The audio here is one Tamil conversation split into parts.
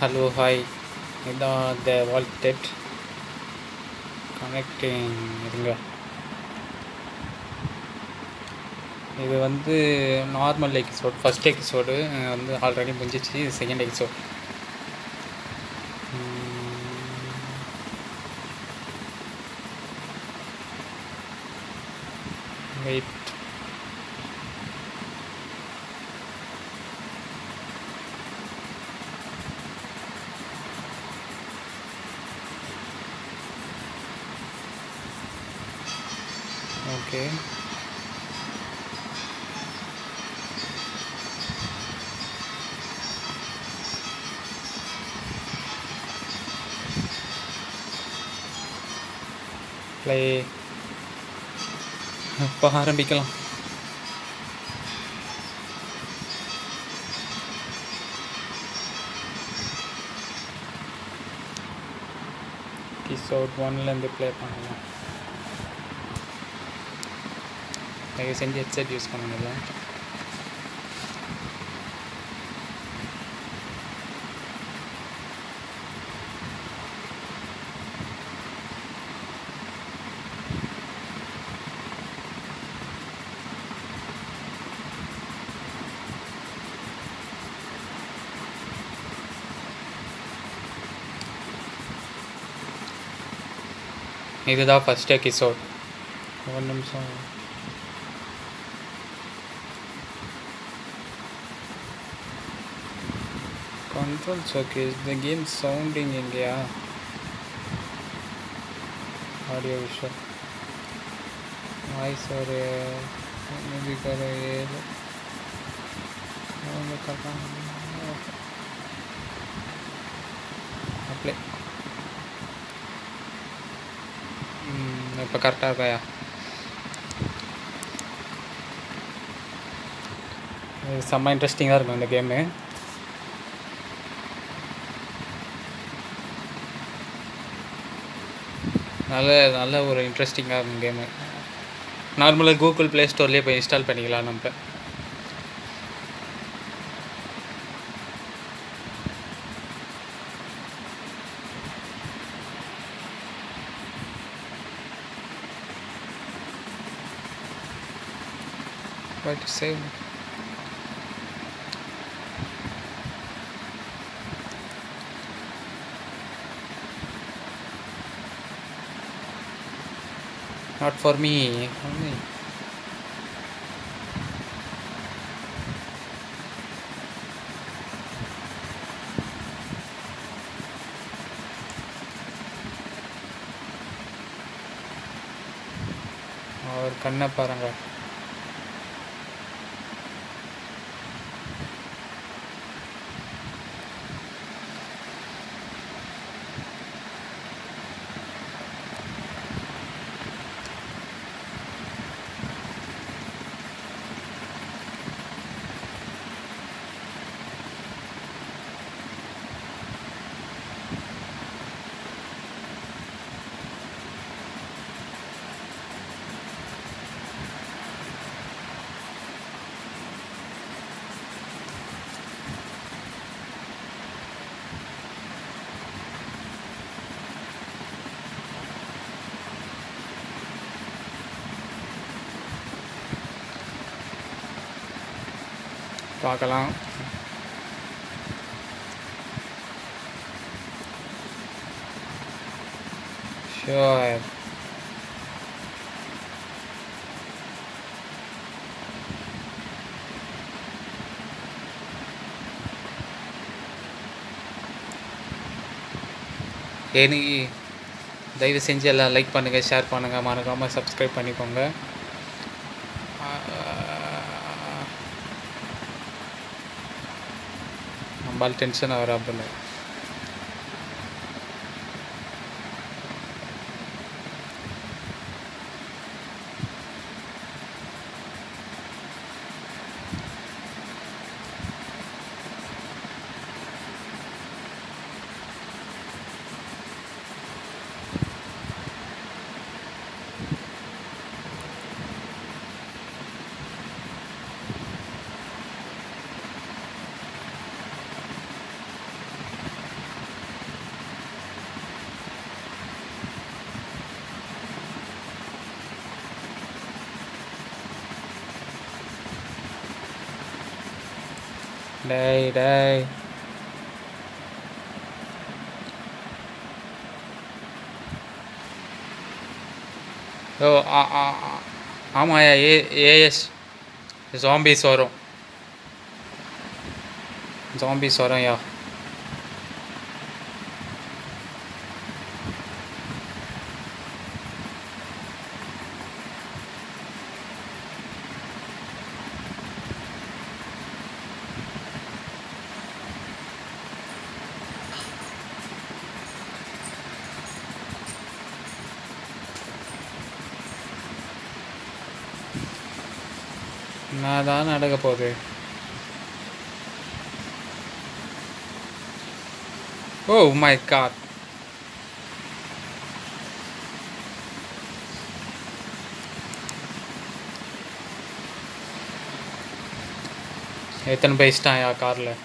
Hello, hi. இதான் the vaulted connecting இருங்க. இது வந்து நார்மல் எபிசோட், ஃபர்ஸ்ட் எபிசோடு வந்து ஆல்ரெடி முடிஞ்சிச்சு. இது second episode. Wait. Okay, play. இப்போ ஆரம்பிக்கலாம். எபிசோட் 1லேருந்து ப்ளே பண்ணலாம். தயவு செஞ்சு ஹெட்செட் யூஸ் பண்ணுங்க. இதுதான் ஃபர்ஸ்ட் எபிசோட். ஒரு நிமிஷம். controls okay. Is the game sounding India? Audio visual voice or maybe color play. இப்போ கரெக்டாக இருக்காயா? செம்ம இன்ட்ரெஸ்டிங்காக இருக்கும் இந்த கேமு. நல்ல ஒரு இன்ட்ரெஸ்டிங்காக இருக்கும் கேமு. நார்மலாக கூகுள் ப்ளே ஸ்டோர்லேயே போய் இன்ஸ்டால் பண்ணிக்கலாம் நம்ம. But save not for me only. और கண்ணை பாருங்க. பார்க்கலாம். ஷூர். தயவு செஞ்சு எல்லாம் லைக் பண்ணுங்கள், ஷேர் பண்ணுங்கள், மறக்காமல் சப்ஸ்கிரைப் பண்ணிக்கோங்க. நம்மளால் டென்ஷன் ஆகிறாப்புல. டேய் டேய் ஓ ஆமாயா ஏஎஸ் ஜாம்பிஸ் வரும் யா என்னதான் நடக்க போகுது ஓ மை காட் எத்தனை பேசிட்டான்யா காரில்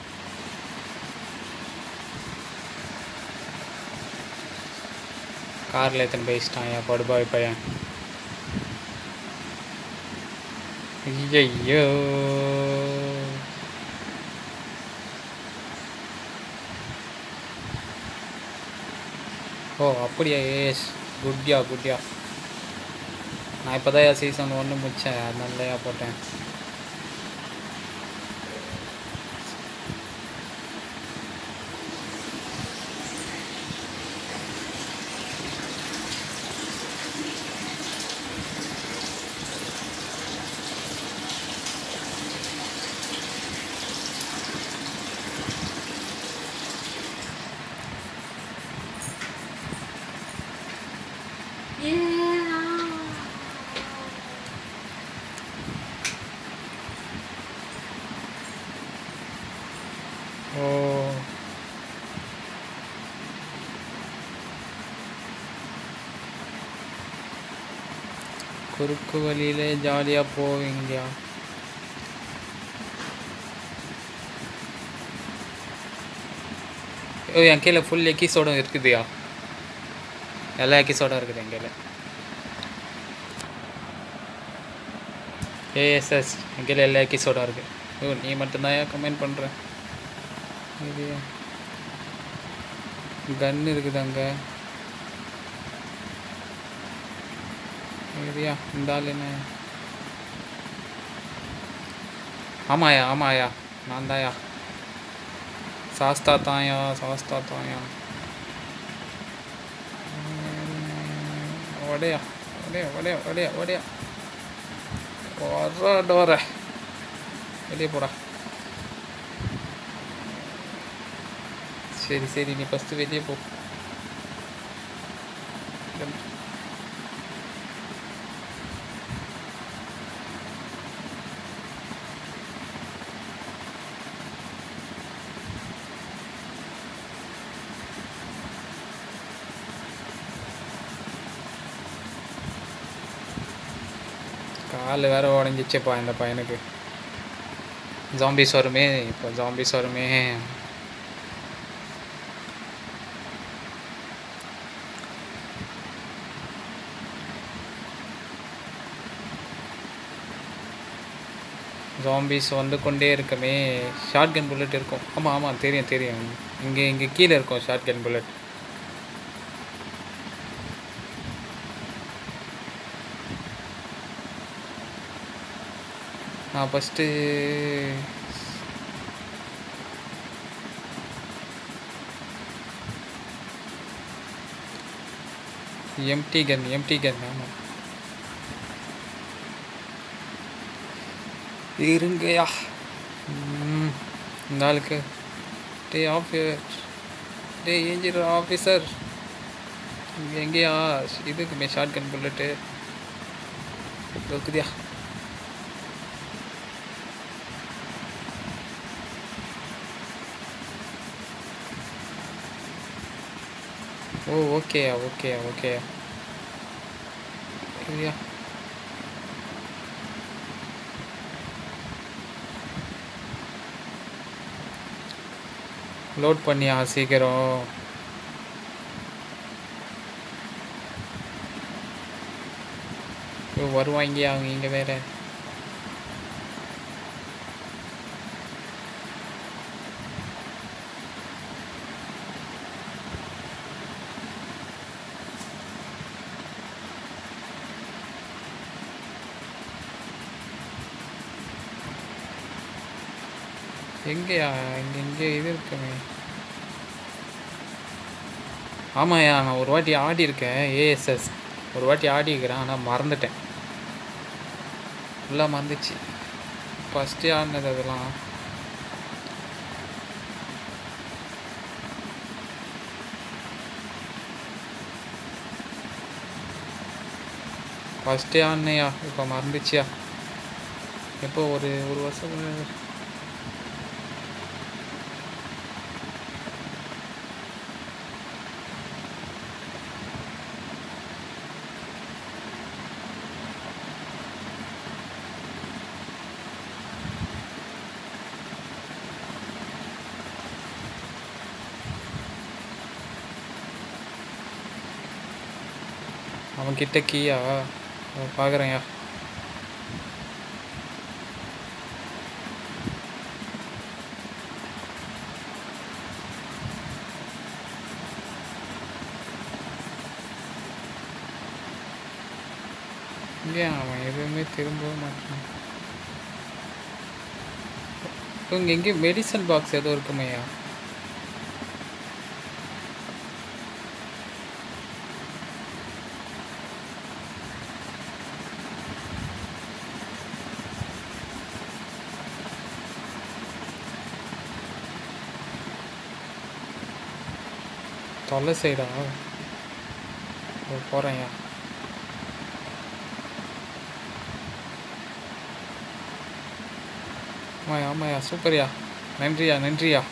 எத்தனை பேசிட்டான்யா படுபாய் பையன் ஐயோ ஓ அப்படியா ஏஸ் குட்யா நான் இப்போ தான் சீசன் 1 முடித்தேன் அதனாலயா போட்டேன் ஓ குறுக்கு வழியிலே ஜாலியாக போவீங்கயா ஓ என் கீழே ஃபுல் எக்கிசோடும் இருக்குதுயா எல்லா எக்கிசோடும் இருக்குது என் கீழே ஏஎஸ்எஸ் என் கீழே எல்லா எக்கிசோடும் இருக்குது ஓ நீ மட்டும்தான் கமெண்ட் பண்ணுற இது கன் இருக்குது அங்கே இதுயா இந்த ஆள் என்ன ஆமாயா நான் தாயா சாஸ்தா தாயா ஒடையா டோர வெளியே போடா சரி நீ ஃபஸ்ட்டு வெளியே போ கால் வேற உடஞ்சிச்சேப்பா இந்த பையனுக்கு ஜாம்பிஸ் வருமே ஜாம்பிஸ் வந்து கொண்டே இருக்குமே ஷார்ட் கன் புல்லட் இருக்கும் ஆமாம் தெரியும் இங்கே கீழே இருக்கும் ஷார்ட் கன் புல்லட் நான் ஃபஸ்ட்டு எம்டி கன் ஆமாம் இருங்கயா இந்த ஆளுக்கு டே ஏஞ்சிரு ஆஃபீஸர் எங்கேயா இதுக்குமே ஷார்ட் கன் புல்லட்டு இருக்குதியா ஓ ஓகேயா இல்லையா லோட் பண்ணியா சீக்கிரம் வருவாங்க அவங்க இங்கே வேற எங்கேயா இங்கே இது இருக்குமே. ஆமாய்யா, நான் ஒரு வாட்டி ஆடி இருக்கேன் ஏஎஸ்எஸ். ஒரு வாட்டி ஆடி இருக்கிறேன், ஆனால் மறந்துட்டேன். ஃபுல்லாக மறந்துச்சு. ஃபஸ்ட்டு ஆடினது அதெல்லாம். ஃபஸ்ட்டே ஆடினையா, இப்போ மறந்துச்சியா. எப்போ ஒரு வருஷம் அவன்கிட்ட கீயா பார்க்குறேன்யா. இங்கே அவன் எதுவுமே திரும்பவே மாட்டான். இங்கே எங்கேயும் மெடிசன் பாக்ஸ் எதுவும் இருக்குமையா? தொலை சைடா போகிறேன்யா. ஆமாயா ஆமாயா, சூப்பர்யா, நன்றியா நன்றியா.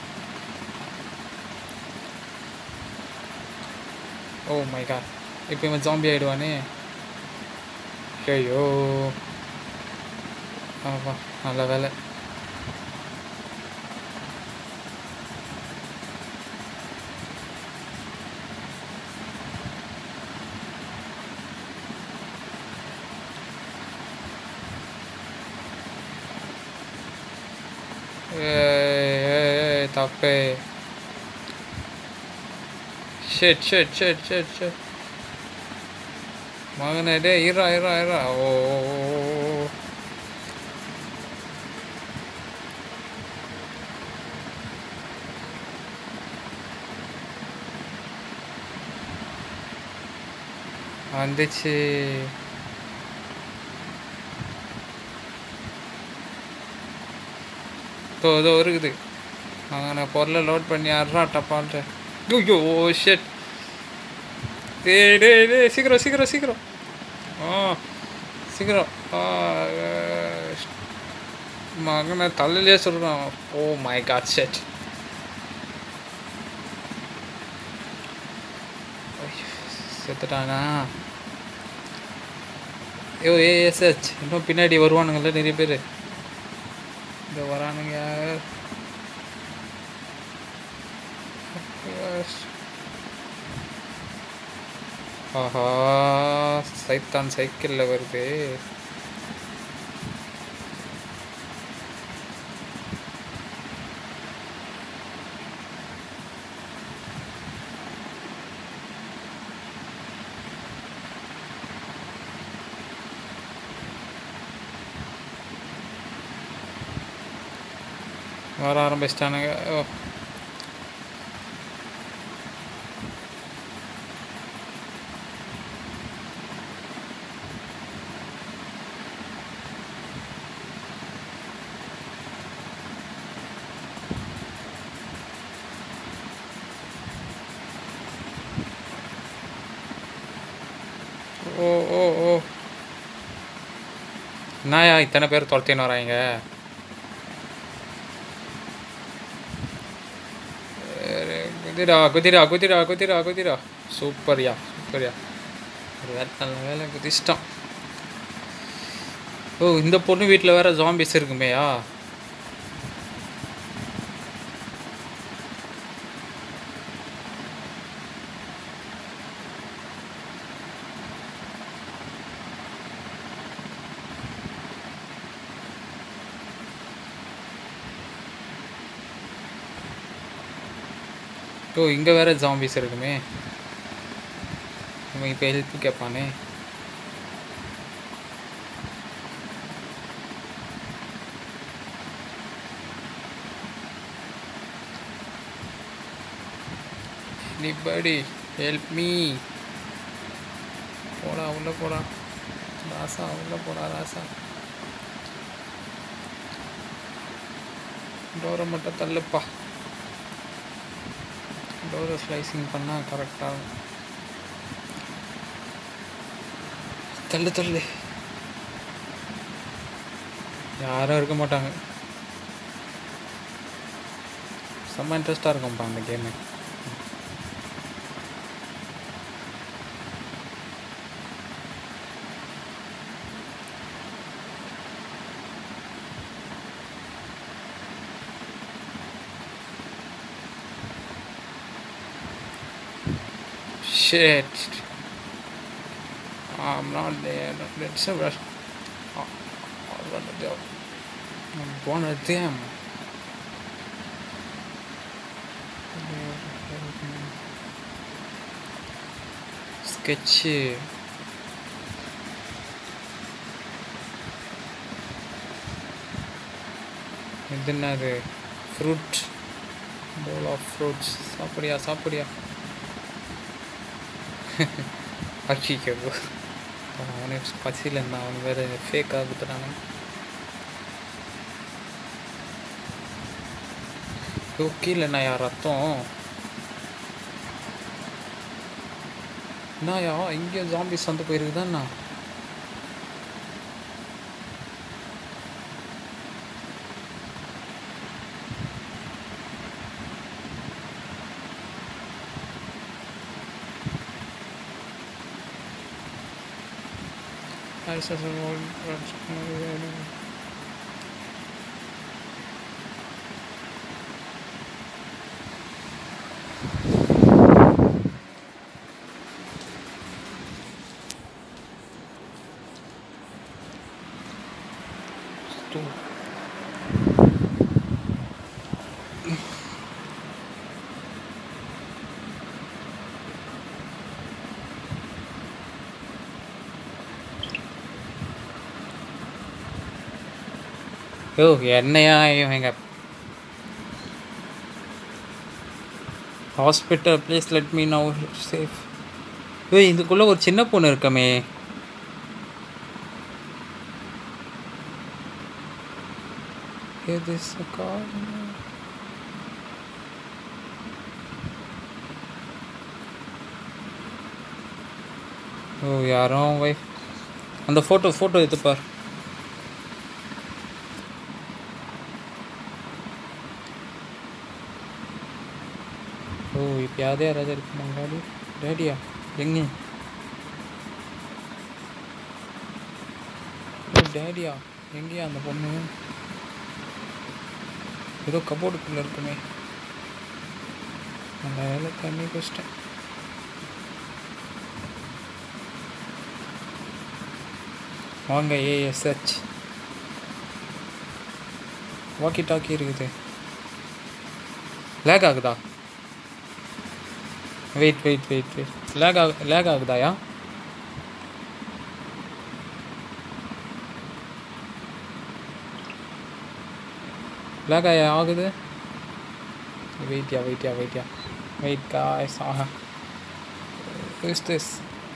ஓ மை காட், இப்போ இவன் ஜாம்பி ஆகிடுவானே. ஐயோ, ஆவா நல்ல வேலை. தப்பே. Shit shit shit shit shit மகனே, டே இரா இரா இரா. ஓ வந்துச்சு. இதோ இருக்குது. நான் பொருளை லோட் பண்ணி ஆடுறா டப்பான்ட்டு. ஐயோ ஷெட். டே டே டே, சீக்கிரம் சீக்கிரம் சீக்கிரம். சீக்கிரம். மகனை தலையிலே சொல்கிறான். Oh my god, shit. செத்துட்டானா? ஏஎஸ்ஹெச் இன்னும் பின்னாடி வருவானுங்கள்ல நிறைய பேர். இந்த வரானுங்க. ஆஹா, சைத்தான் சைக்கிளில் வருது. வர ஆரம்பிச்சிட்டானுங்க. ஓ ஓ ஓ, என்னயா இத்தனை பேர் துரத்தின்னு வராங்க? குதிரா குதிரா குதிரா குதிரா குதிரா. சூப்பர்யா சூப்பர்யா, ஒரு வேலை நல்ல வேலை குதிச்சிட்டான். ஓ, இந்த பொண்ணு வீட்டில் வேறு ஜாம்பிஸ் இருக்குமேயா? ஓ, இங்கே வேறு ஜாம்பிஸ் இருக்குமே. இவன் இப்போ ஹெல்ப் கேட்பானே. anybody help me. போடா உள்ள போடா ராசா, உள்ள போடா ராசா. டோரை மட்டும் தள்ளுப்பா. டோரை ஸ்லைசிங் பண்ணால் கரெக்டாகும். தள்ளு தள்ளு. யாரும் இருக்க மாட்டாங்க. செம்ம இன்ட்ரெஸ்டாக இருக்கும்ப்பா அந்த game. Shit. I'm not there. Let's have rush. One of them. Sketch. இது என்னது? ஃப்ரூட். bowl of fruits. சாப்பிடியா சாப்பிடியா. அக்கிக்கோ அவனுக்கு பசியில் இருந்தான். அவன் வேறு ஃபேக்காக கொடுத்துட்டாங்க. கீழே நான் யார் ரத்தம் என்னயா இங்கே ஜாம்பிஸ் வந்து போயிருக்குதாண்ணா. ஓ என்னையா இவங்க hospital please let me now safe. ஏய் இதுக்குள்ளே ஒரு சின்ன பொண்ணு இருக்கமே. ஓ யாரோ வைஃப். அந்த ஃபோட்டோ எடுத்துப்பார். ஓ இப்போ யாராவது இருக்குமாங்க. டேடியா எங்கே? ஓ டேடியா எங்கேயா அந்த பொண்ணு? ஏதோ கபோர்டுக்குள்ளே இருக்குமே. அந்த வேலை தண்ணி குடிச்சிட்டேன். வாங்க ஏஎஸ்ஹெச். வாக்கி டாக்கி இருக்குது. லேக் ஆகுதா? வெயிட் லேக் ஆகுதாயா? லேக் ஆகுது. வெயிட்யா wait guys. Aha is this?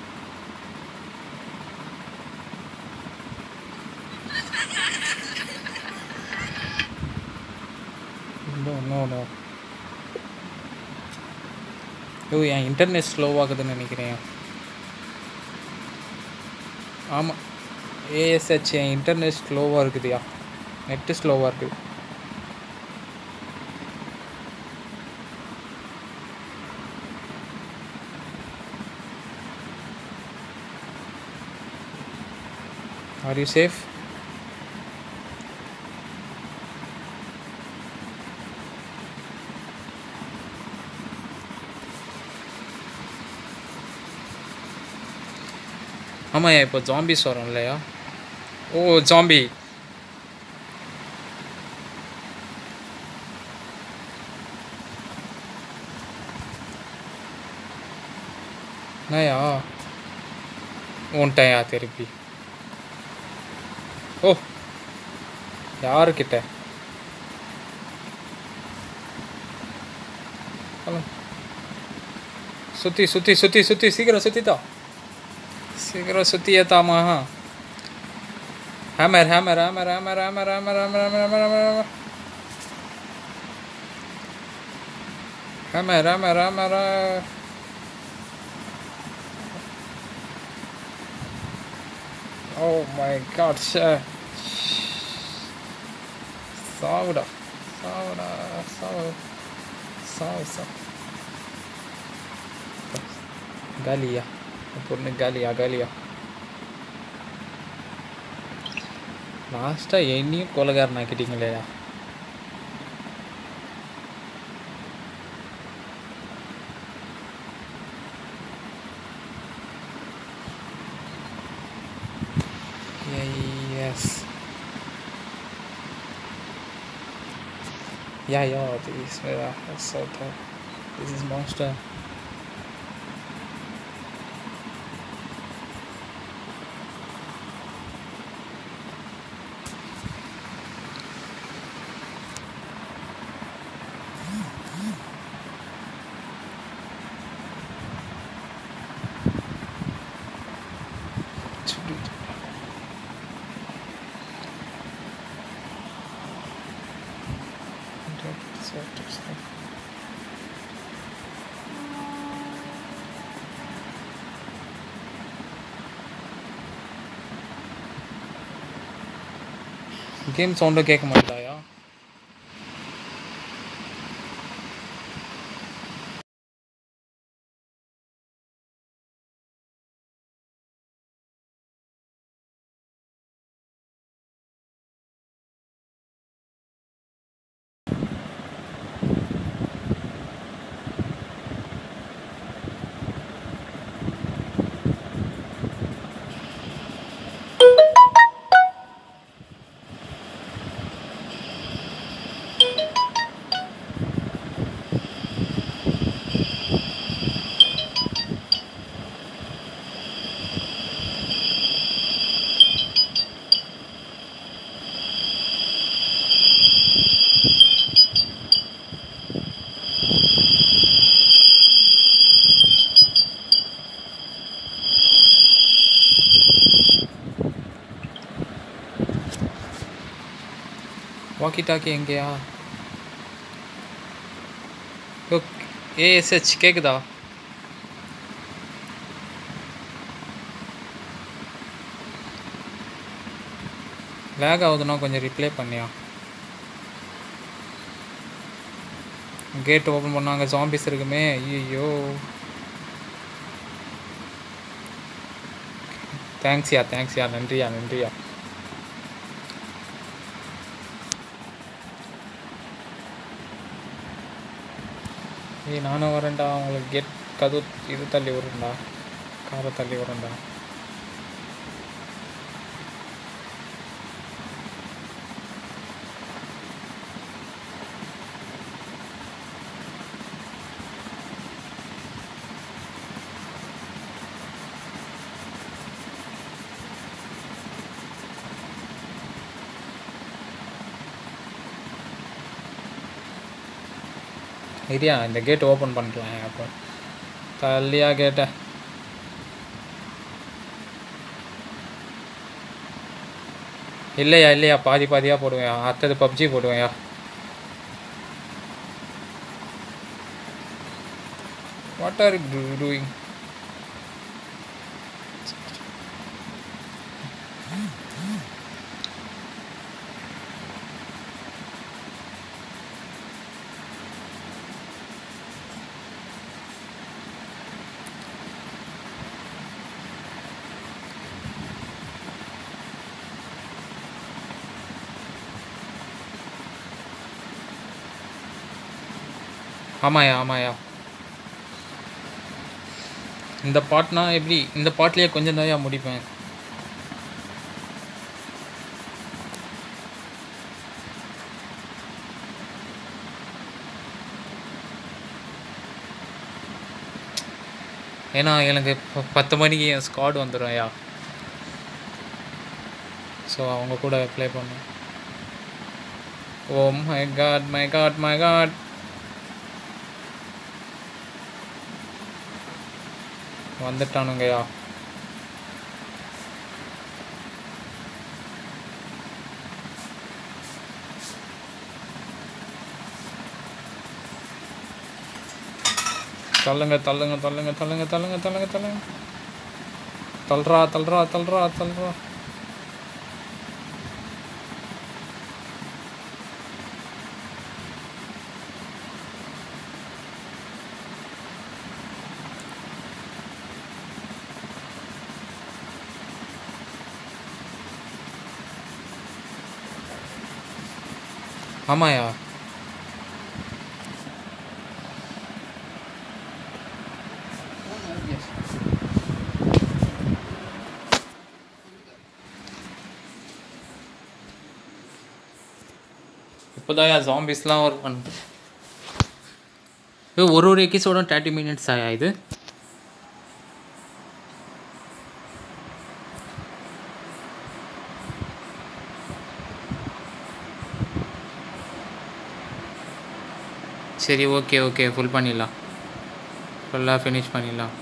No oh என் இன்டர்நெட் ஸ்லோவாகுதுன்னு நினைக்கிறேன். ஆமாம் ஏஎஸ்ஹெச் என் இன்டர்நெட் ஸ்லோவாக இருக்குதுயா. நெட்டு ஸ்லோவாக இருக்குது. Are you safe? ஆமாம் இப்போ ஜாம்பிஸ் வரும் இல்லையா? Oh zombie. என்னயா உன்ட்டையா திருப்பி? ஓ யாருக்கிட்ட? சுற்றி சுற்றி சுற்றி சுற்றி சீக்கிரம் சுற்றித்தா, சீக்கிரம் சுற்றி ஏத்தாமா. Hammer hammer hammer hammer hammer hammer hammer hammer hammer hammer hammer hammer hammer. Oh my god, சாவுடா சாவுடா சாவு சாவு சாவு. காலியா பொண்ணு, காலியா காலியா. லாஸ்ட்டாக என்னையும் கொலைகாரன் ஆக்கிட்டீங்களேயா. Yes. Yeah, this is so tough. This is monster. Game சவுண்டும் கேட்க மாட்டாயா? வாக்கி டாக்கி எங்கேயா? ஏஎஸ்ஹெச் கேட்குதா? லேக் ஆகுதுன்னா கொஞ்சம் ரிப்ளை பண்ணியா. கேட் ஓப்பன் பண்ணாங்க, ஜாம்பிஸ் இருக்குமே. ஐயோ தேங்க்ஸ்யா தேங்க்ஸ்யா, நன்றியா நன்றியா. ஏய் நானும் வரேன்டா, உங்களுக்கு கேட் கதவு இது தள்ளி வரும்டா, காரை தள்ளி வரும்டா. சரியா, இந்த கேட் ஓப்பன் பண்ணிக்கலாம். அப்போ தள்ளியா கேட்ட இல்லையா இல்லையா, பாதி பாதியாக போடுவேன். அடுத்தது பப்ஜி போடுவேன்யா. What are you doing? ஆமாயா ஆமாயா. இந்த பாட்னா எப்படி? இந்த பாட்லேயே கொஞ்சம் தாயா முடிப்பேன். ஏன்னா எனக்கு 10 மணிக்கு என் ஸ்குவாட் வந்துடும் ஐயா. ஸோ அவங்க கூட ப்ளே பண்ணேன். Oh my god my god my god. வந்துட்டானுங்கய்யா. தள்ளுங்க தள்ளுங்க தள்ளுங்க தள்ளுங்க தள்ளுங்க தள்ளுங்க தள்ளுங்க. தள்ளுறா தள்ளுறா தள்ளுறா தள்ளுறா. ஆமாயா. இப்போதான் ஜாம்பிஸ்லாம் ஒர்க் பண்ணுது. ஒரு எபிசோடும் 30 minutes ஆயா இது? சரி ஓகே ஓகே, ஃபுல் பண்ணிடலாம், ஃபுல்லாக ஃபினிஷ் பண்ணிடலாம்.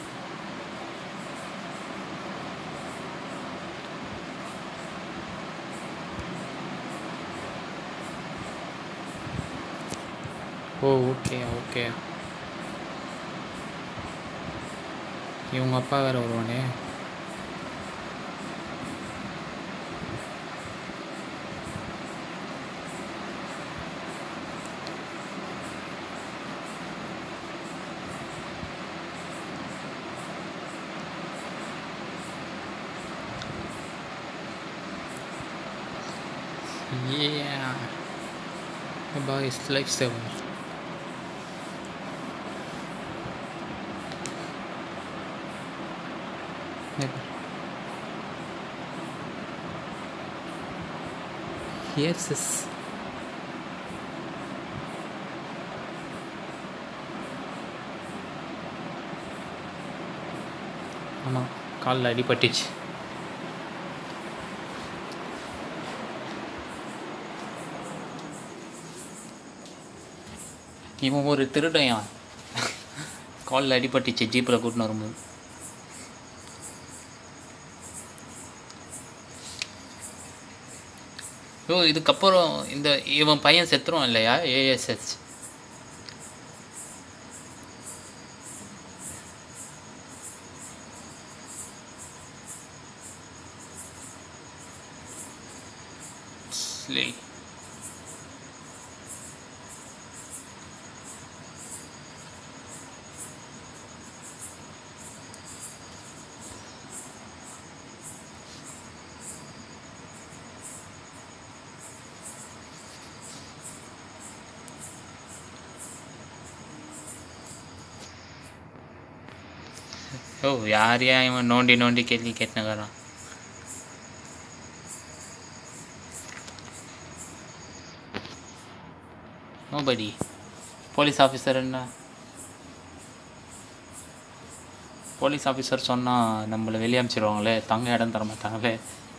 Oh okay okay. இவங்க அப்பா வேறு வருவானே. Yeah, about his lifestyle. Yes, yes. ஆமாம், காலில் அடிபட்டுச்சு. இவன் ஒரு திருடையான். காலில் அடிபட்டுச்சு ஜீப்பில் கூட்டின்னு வரும்போது. ஓ, இதுக்கப்புறம் இவன் பையன் செத்துரும் இல்லையா? ASS sleigh. ஓ, யாரையா இவன் நோண்டி நோண்டி கேள்வி கேட்டுனுக்கிறான். நோபடி. போலீஸ் ஆஃபீஸர் என்ன? போலீஸ் ஆஃபீஸர் சொன்னால் நம்மளை வெளியே அனுப்பிச்சிடுவாங்களே, தங்க இடம் தர மாட்டாங்களே.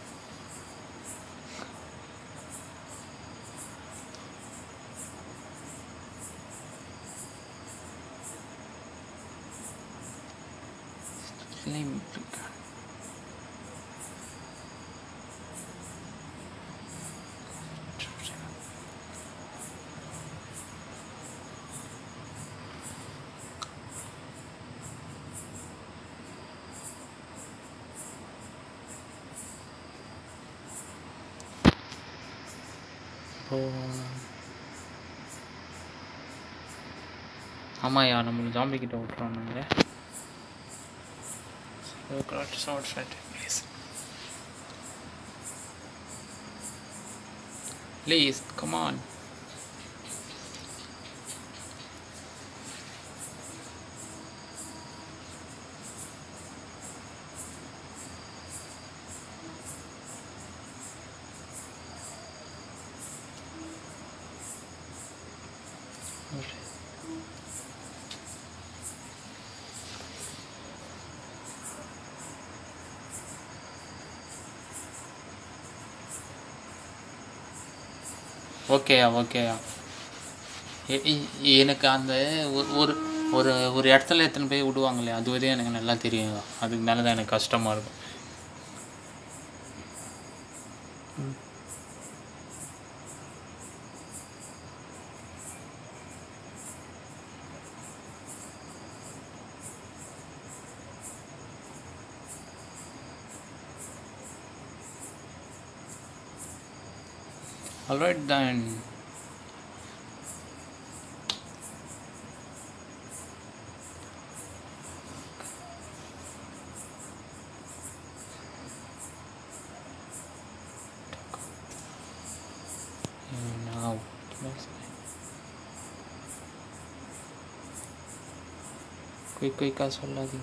ஆமாயா, நம்மளுக்கு ஜாம்பி கிட்ட விட்டுருவானுங்க. Please come on. ஓகேயா ஓகேயா. எனக்கு அந்த ஒரு ஒரு ஒரு இடத்துல எத்தனை போய் விடுவாங்களே அது வரையும் எனக்கு நல்லா தெரியும். அதுக்கு மேலே தான் எனக்கு கஷ்டமாக இருக்கும். Alright then. Now, குயிக்காக சொல்லாதீங்க.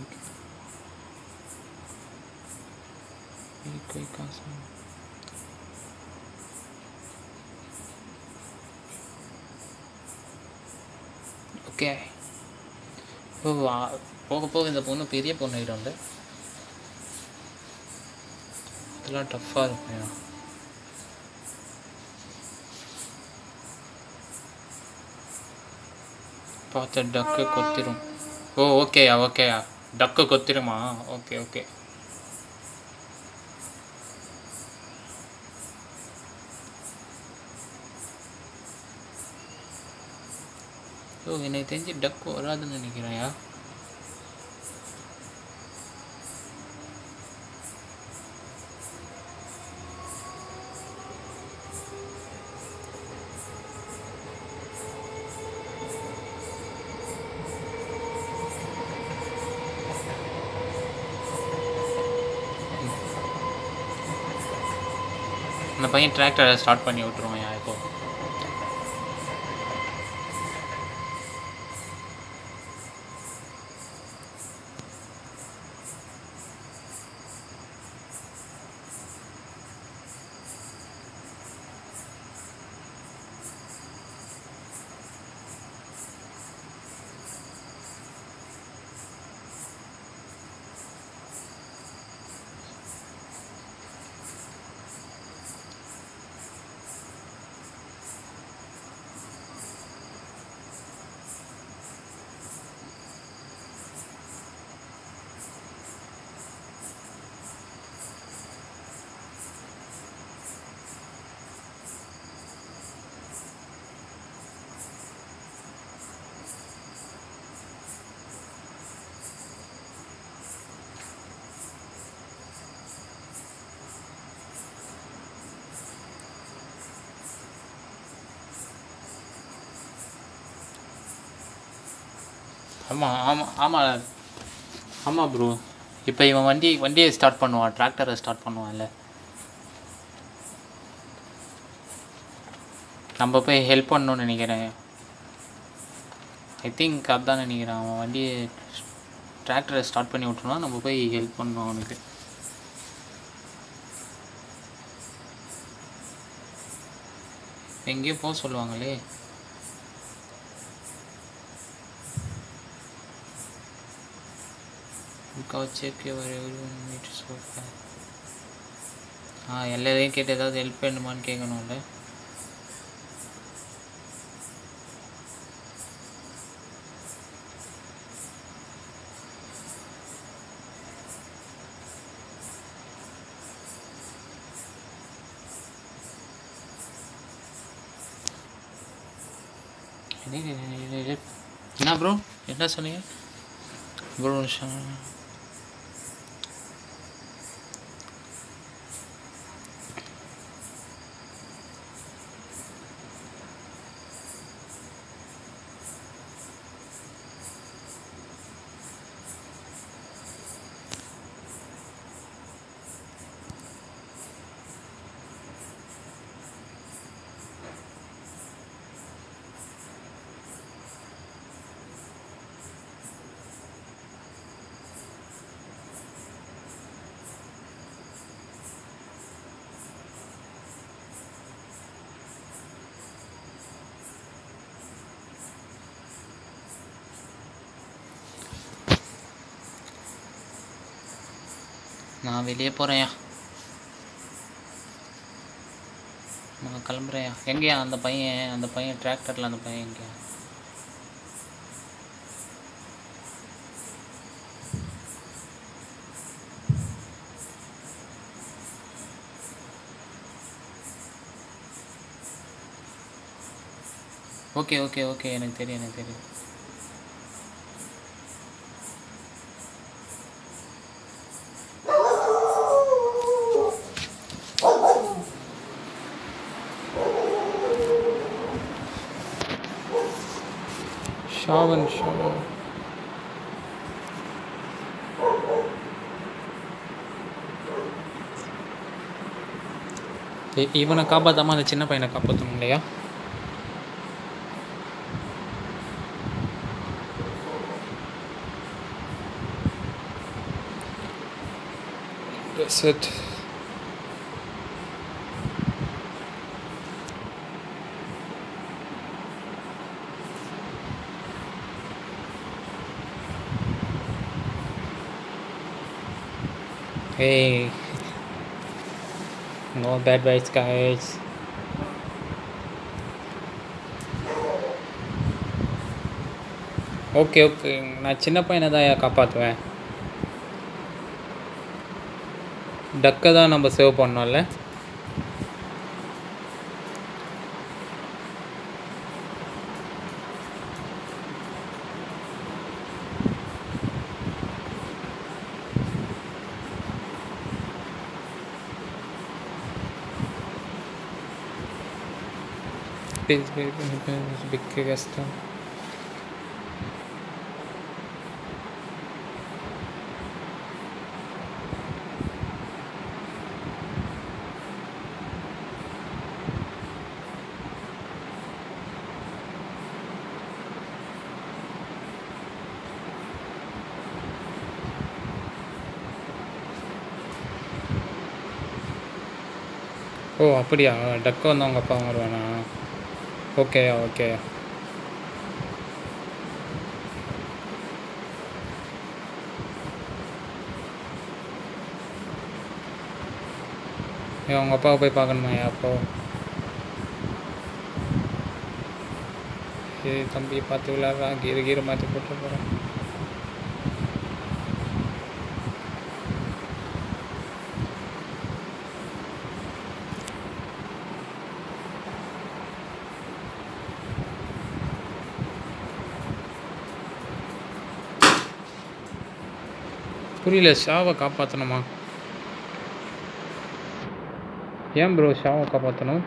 குயிக்காக சொல்ல. ஓகே. போக போக இந்த பொண்ணு பெரிய பொண்ணு ஆகிடும்ல. இதெல்லாம் டஃப்பாக இருக்கும். பார்த்த டக்கு கொத்திரும். ஓ ஓகேயா ஓகேயா, டக்கு கொத்திருமா? Okay okay. ஓ எனக்கு தெரிஞ்சு டக்கு வராதுன்னு நினைக்கிறேன்யா. அந்த பையன் டிராக்டரை ஸ்டார்ட் பண்ணி விட்டுருவான் இப்போ. ஆமாம் ஆமாம் ஆமாம் ஆமாம் ப்ரோ. இப்போ இவன் வண்டியை ஸ்டார்ட் பண்ணுவான், டிராக்டரை ஸ்டார்ட் பண்ணுவான்ல. நம்ம போய் ஹெல்ப் பண்ணணும்னு நினைக்கிறேன். ஐ திங்க் அதுதான் நினைக்கிறேன். அவன் வண்டியை டிராக்டரை ஸ்டார்ட் பண்ணி விட்டுருவான், நம்ம போய் ஹெல்ப் பண்ணணும் அவனுக்கு. எங்கேயோ போக சொல்லுவாங்களே. எல்லாரையும் கேட்டு ஏதாவது ஹெல்ப் வேணுமான்னு கேட்கணும்ல. என்ன ப்ரோ என்ன சொன்னீங்க ப்ரோ? நான் வெளியே போகிறேன்யா, நான் கிளம்புறேன்யா. எங்கேயா அந்த பையன் டிராக்டரில் அந்த பையன் எங்கேயா? ஓகே ஓகே ஓகே எனக்கு தெரியும் எனக்கு தெரியும். ஷாவன் ஷாவன் இவனை காப்பாற்றாமல் அந்த சின்ன பையனை காப்பாற்றணும் இல்லையா? Shit Hey, no bad vibes guys. Okay okay, நான் சின்ன பையனை தான் காப்பாற்றுவேன். டக்கை தான் நம்ம சேவ் பண்ணோம்ல. biggest ஓ அப்படியா? டக்கு வந்து அவங்க அப்பா வருவானா? Okay okay. அவங்க அப்பாவை போய் பார்க்கணுமா அப்போ? சரி தம்பி பார்த்து விளையாடுறா, கீரை மாற்றி போட்டு போகிறேன். புரியல, ஷாவை காப்பாற்றணுமா? ஏன் ப்ரோ ஷாவை காப்பாற்றணும்?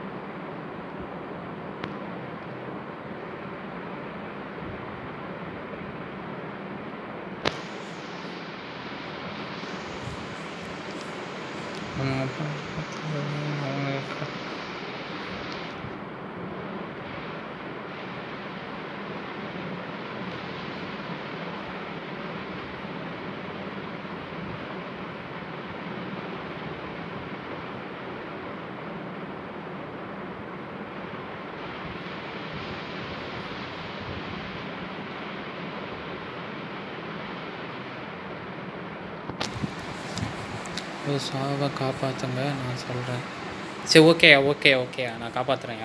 ஷாவை காப்பாற்றுங்க நான் சொல்கிறேன். சரி ஓகே ஓகே ஓகே, நான் காப்பாற்றுறேன்யா.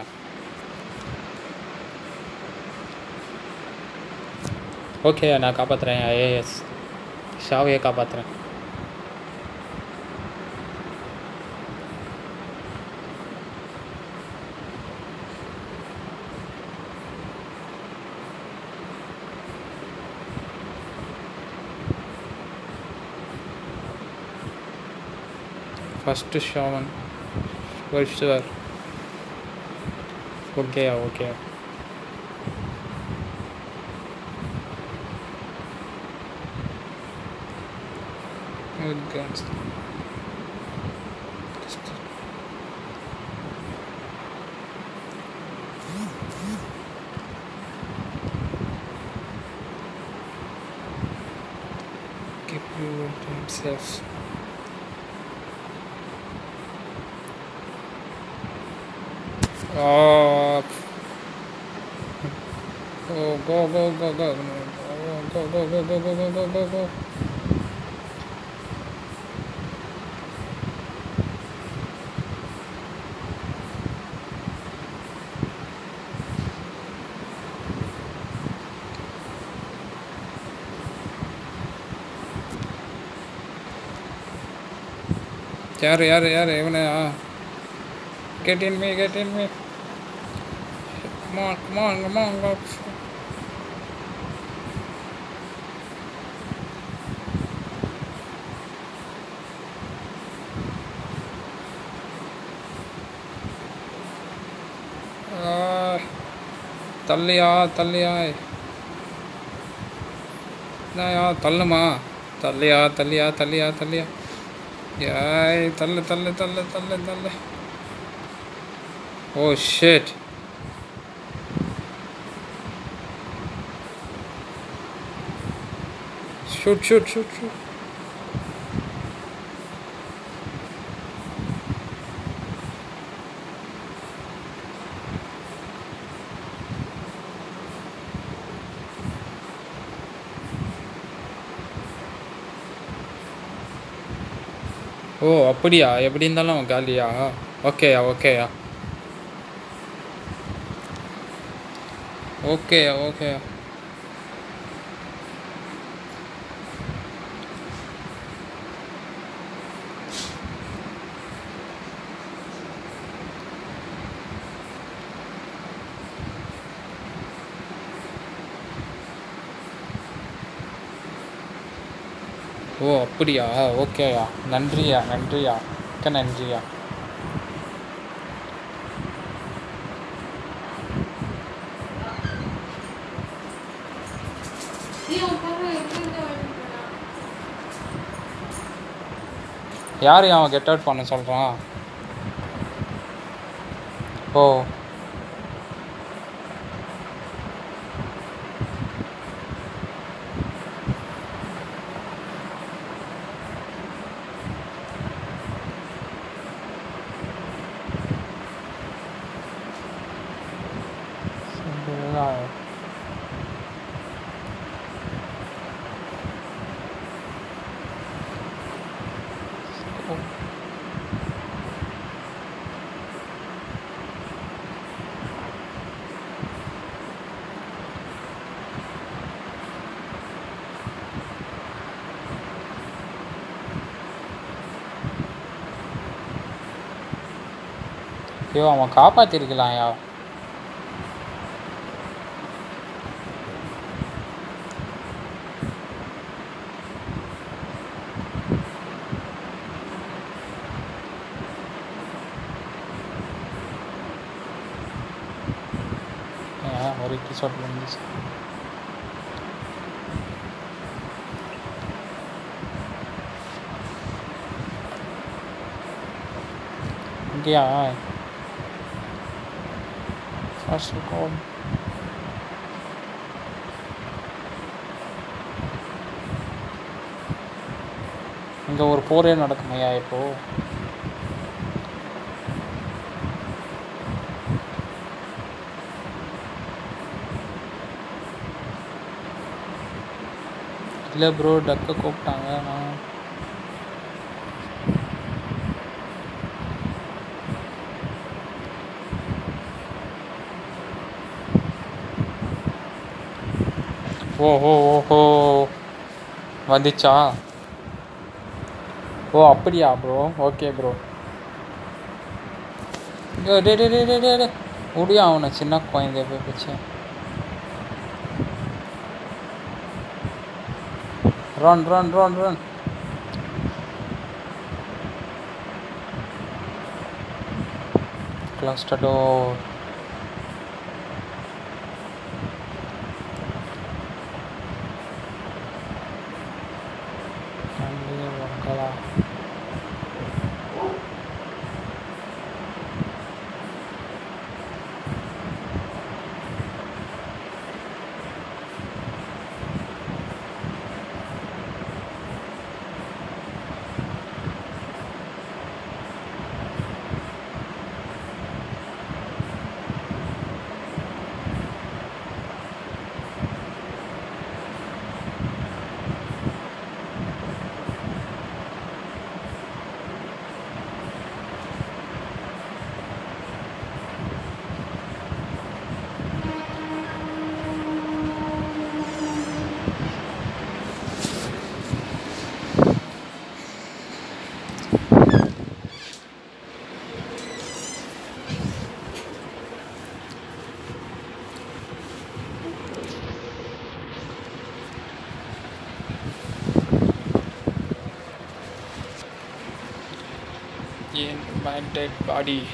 ஓகே நான் காப்பாற்றுறேன். ஏஎஸ் ஷாவையே காப்பாற்றுறேன். ஃபஸ்ட்டு ஷாவன் ஷுவர். ஓகேயா okay. Keep your time safe. Oh, go go go go go go go go go go go go go go. யார் இவனை? Get in me. come on, come on, go. தள்ளியா தள்ளியா என்னயா தள்ளுமா தள்ளியா தள்ளியா தள்ளியா தள்ளியா ஏய் தள்ளு தள்ளு தள்ளு தள்ளு தள்ளு oh shit shoot shoot shoot shoot oh அப்படியா எப்படி இருந்தாலும் காலியா ஓகேயா ஓகேயா ஓகேயா ஓகேயா ஓ அப்படியா ஓகேயா நன்றியா நன்றியா மிக்க நன்றியா யார் அவன் கெட் அவுட் பண்ண சொல்கிறான் ஓ ஐயோ அவன் காப்பாற்றிருக்கலாம்யா ஒரு எபிசோட் வந்துச்சு இங்கேயா ஃபர்ஸ்ட் கோட் இங்கே ஒரு போரே நடக்குமையா இப்போது இல்லை ப்ரோ டக்கை கூப்பிட்டாங்க நான் ஓஹோ ஓஹோ வந்துச்சா ஓ அப்படியா ப்ரோ ஓகே ப்ரோ டே டே டே டே டே முடியா அவனை சின்ன குழந்தைய போய் போச்சு run run run run close the door in my dead body.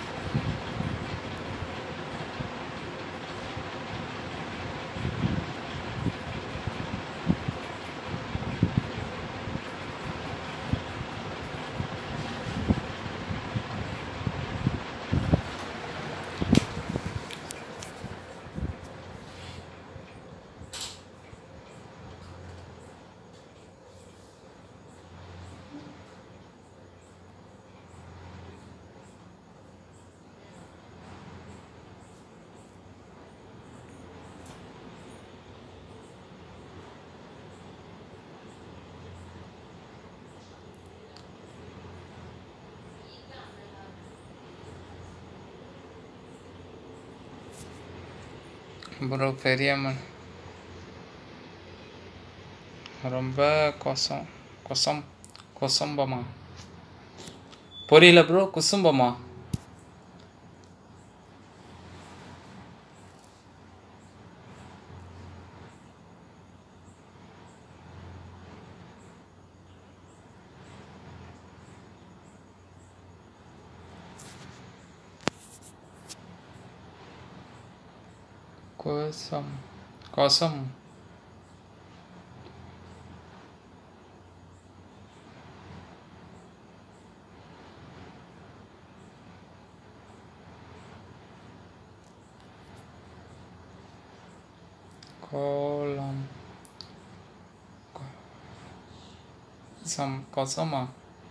Bro Periyamman ரொம்ப கொசம்பமா புரியல ப்ரோ. குசும்பமா? கொசம் கோலம் கொசமா?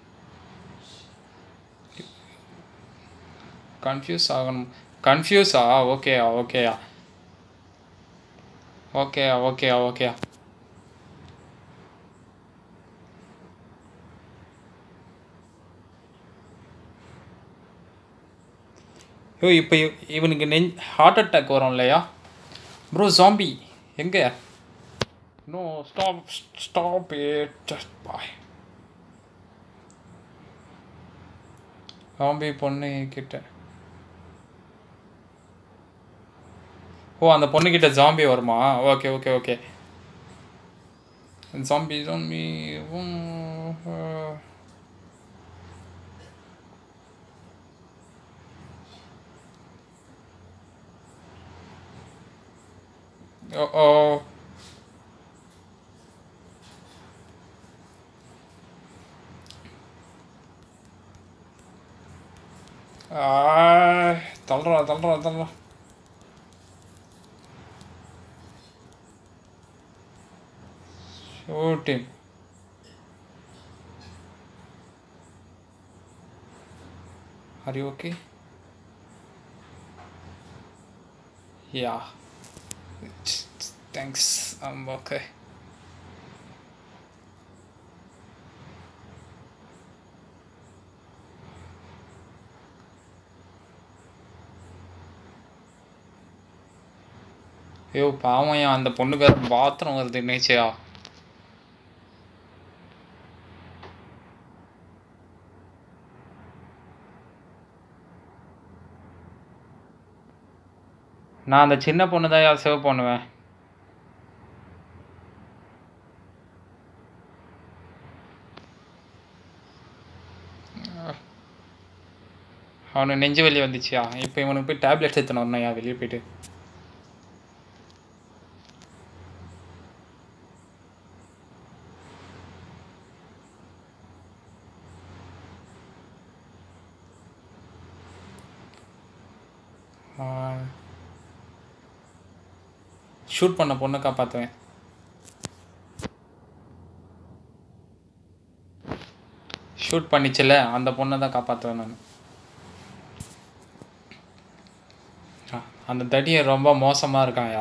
கன்ஃபியூஸ் ஆகணும். கன்ஃபியூஸா? ஓகேயா ஓகேயா ஓகேயா ஓகேயா ஓகேயா. ஐயோ இப்போ இவனுக்கு ஹார்ட் அட்டாக் வரும் இல்லையா ப்ரோ? ஜாம்பி எங்கே? No stop it just bye. Zombie பொண்ணு கிட்ட. ஓ அந்த பொண்ணுக்கிட்ட ஜாம்பி வருமா? Okay okay okay. Zombie zombie ஓ தள்ளுறா. Shoot him. Are you okay? Yeah. Thanks. I'm okay. ஐயோ பாவம், அந்த பொண்ணுக்கு பாத்ரூம் வருது நேச்சையா. நான் அந்த சின்ன பொண்ணு தான் சேவ் பண்ணுவேன். அவனுக்கு நெஞ்சு வெளியே வந்துச்சியா. இப்போ இவனுக்கு போய் டேப்லெட்ஸ் எடுத்துன்னு வரணும்யா வெளியே போயிட்டு. ஷூட் பண்ண பொண்ணை காப்பாற்றுவேன். ஷூட் பண்ணிச்சுல அந்த பொண்ணை தான் காப்பாற்றுவேன் நான். அந்த தடியை ரொம்ப மோசமாக இருக்கான்யா.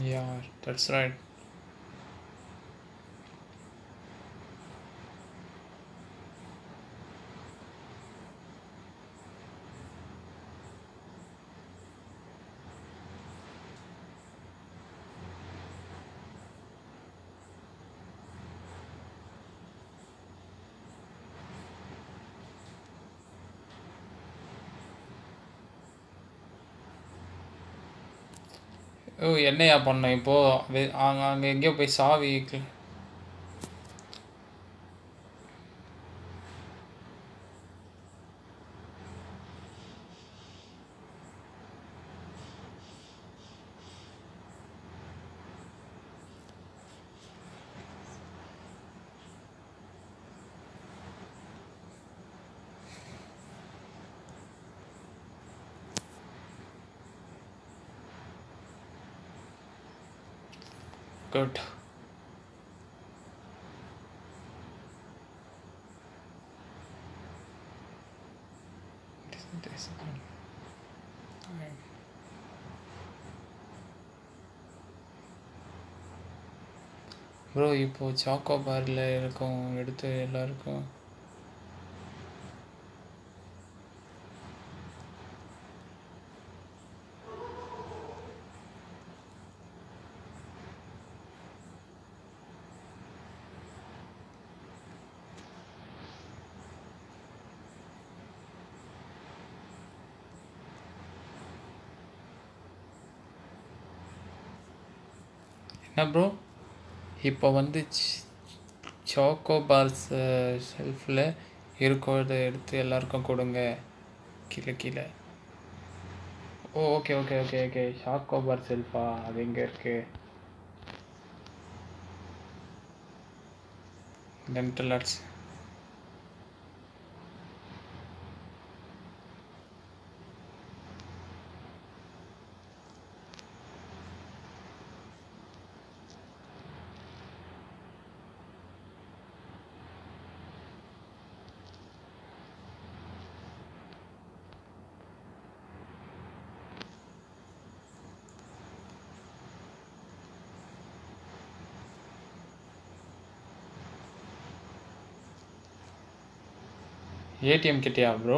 Yeah, that's right. ஓ என்னையா பண்ணோம் இப்போ அங்கே எங்கேயோ போய் சாவி குட். ப்ரோ இப்போ சாக்கோ பாரில் இருக்கும் எடுத்து எல்லாருக்கும் என்ன ப்ரோ இப்போ வந்து சாக்கோ பார்ஸ் ஷெல்ஃபில் இருக்கிறத எடுத்து எல்லாருக்கும் கொடுங்க கீழே கீழே. ஓ okay okay okay okay choco bar ஷெல்ஃபா அது எங்கே இருக்கு? Dental arts. ஏடிஎம் கிட்டேயா ப்ரோ?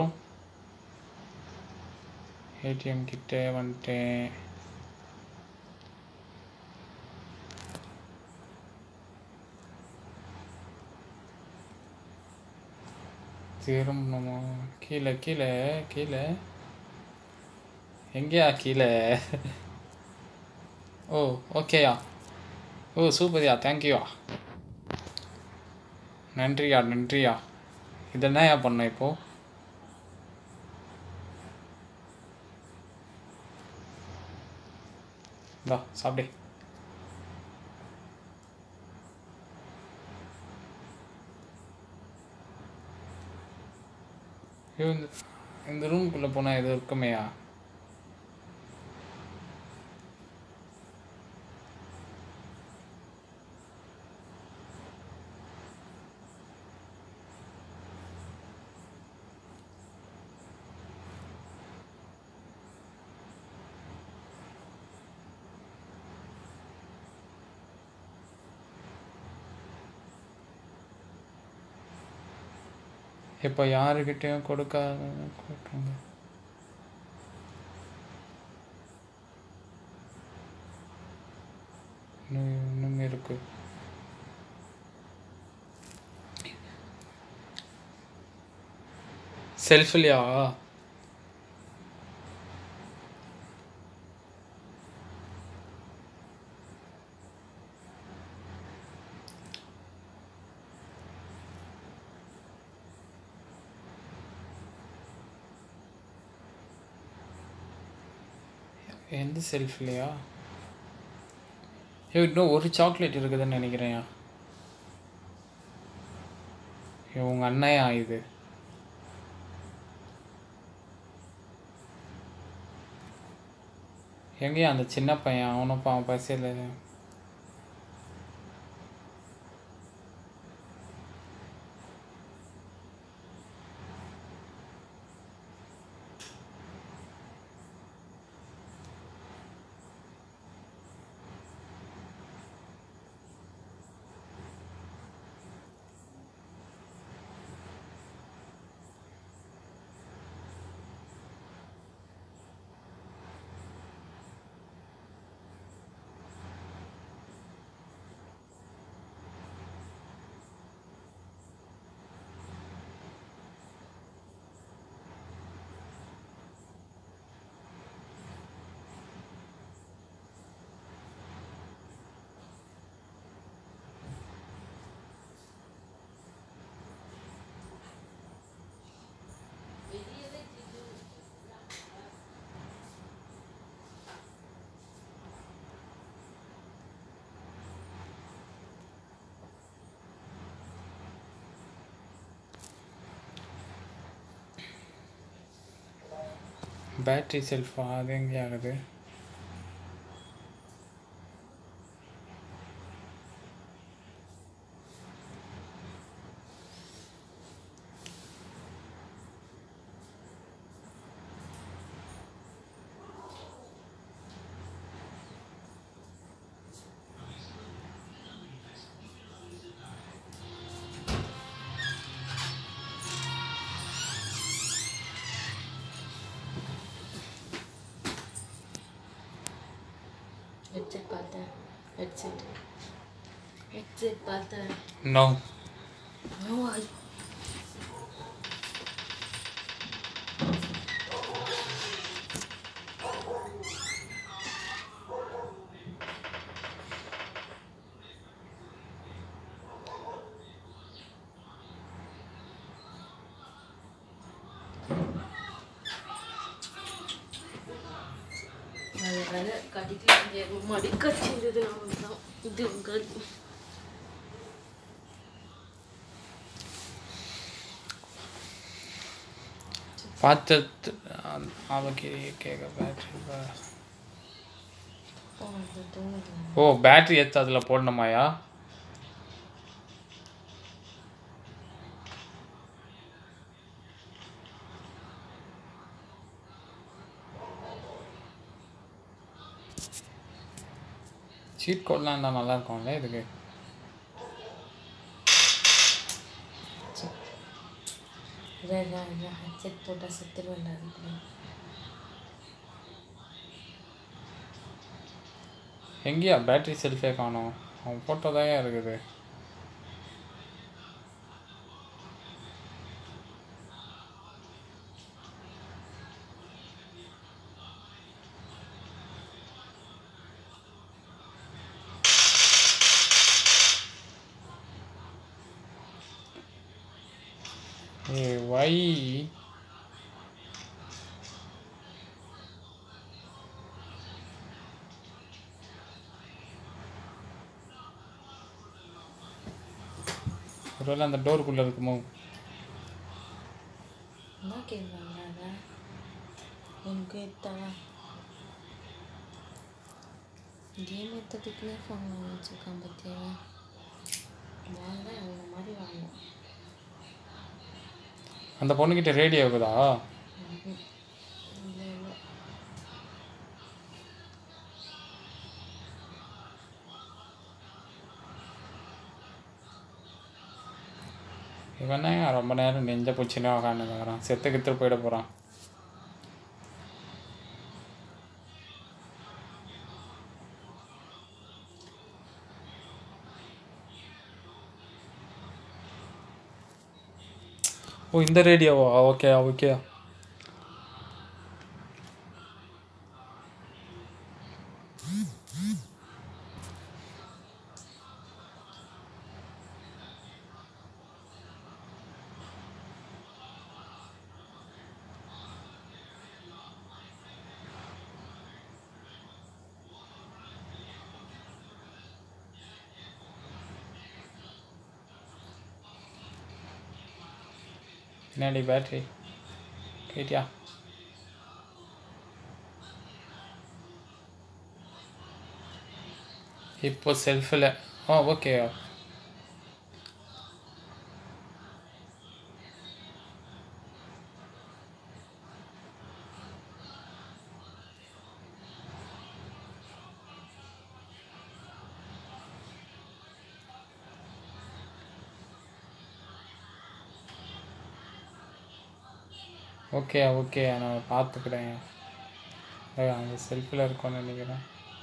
ஏடிஎம் கிட்டே வந்துட்டேன். திரும்பணுமா? கீழே கீழே கீழே எங்கேயா கீழே? ஓ ஓகேயா. ஓ சூப்பர்யா, தேங்க்யூயா. நன்றியா நன்றியா. இதென்னயா பண்ண இப்போ? இந்தா சாப்பிடு. ஐயோ இந்த ரூம்குள்ளே போனால் எதுவும் இருக்குமேயா? இப்போ யாருக்கிட்டேயும் கொடுக்காத கூட்டுங்க. இன்னும் இருக்கு. செல்ஃப்லையா? எந்த செல்ஃப்லையா? ஐயோ இன்னும் ஒரு சாக்லேட் இருக்குதுன்னு நினைக்கிறேன்யா. உங்கள் அண்ணையா இது? எங்கேயா அந்த சின்ன பையன்? அவனும் அவன் பசியில். பேட்ரி செல்ஃபா அது எங்கே ஆகுது? ஹெட்செட் பார்த்தேன். ஹெட்செட் பார்த்தேன். நோ. நோ. அதனால கடிக்கல மடிக்க செஞ்சது நாம தான். இது உங்கள் பார்த்து அவக்கு கேட்க பேட்ரி. ஓ பேட்ரி எடுத்து அதில் போடணுமாயா? சீட் கோட்லாம் இருந்தால் நல்லா இருக்கும்ல இதுக்கு. ஹெட்செட் போட்டால் செத்துருவேன். எங்கேயா பேட்ரி செல்ஃபே காணும்? அவன் ஃபோட்டோ தான் இருக்குது. வை ஒருவேளை அந்த டோருக்குள்ளே இருக்குமோ? என்ன கேட்குறாங்க? எனக்கு எத்தவா கேம் எத்ததுக்குன்னே ஃபோன் வாங்கி வச்சுருக்கான் பற்றியா? வாங்க அந்த மாதிரி வாங்கணும். அந்த பொண்ணுக்கிட்ட ரேடியோ இருக்குதா? இல்லை இல்லை. இவனே ரொம்ப நேரம் நெஞ்ச பூச்சினே உக்காந்துக்கிறான். செத்து கித்து போயிட போகிறான். ஓ இந்த ரேடியோவா? Okay okay. என்னடி பேட்ரி கேட்டியா? இப்போ செல்ஃபில். ஓகே. ஓகே நான் பார்த்துக்கிறேன். அங்கே செல்ஃபில் இருக்கோன்னு நினைக்கிறேன்.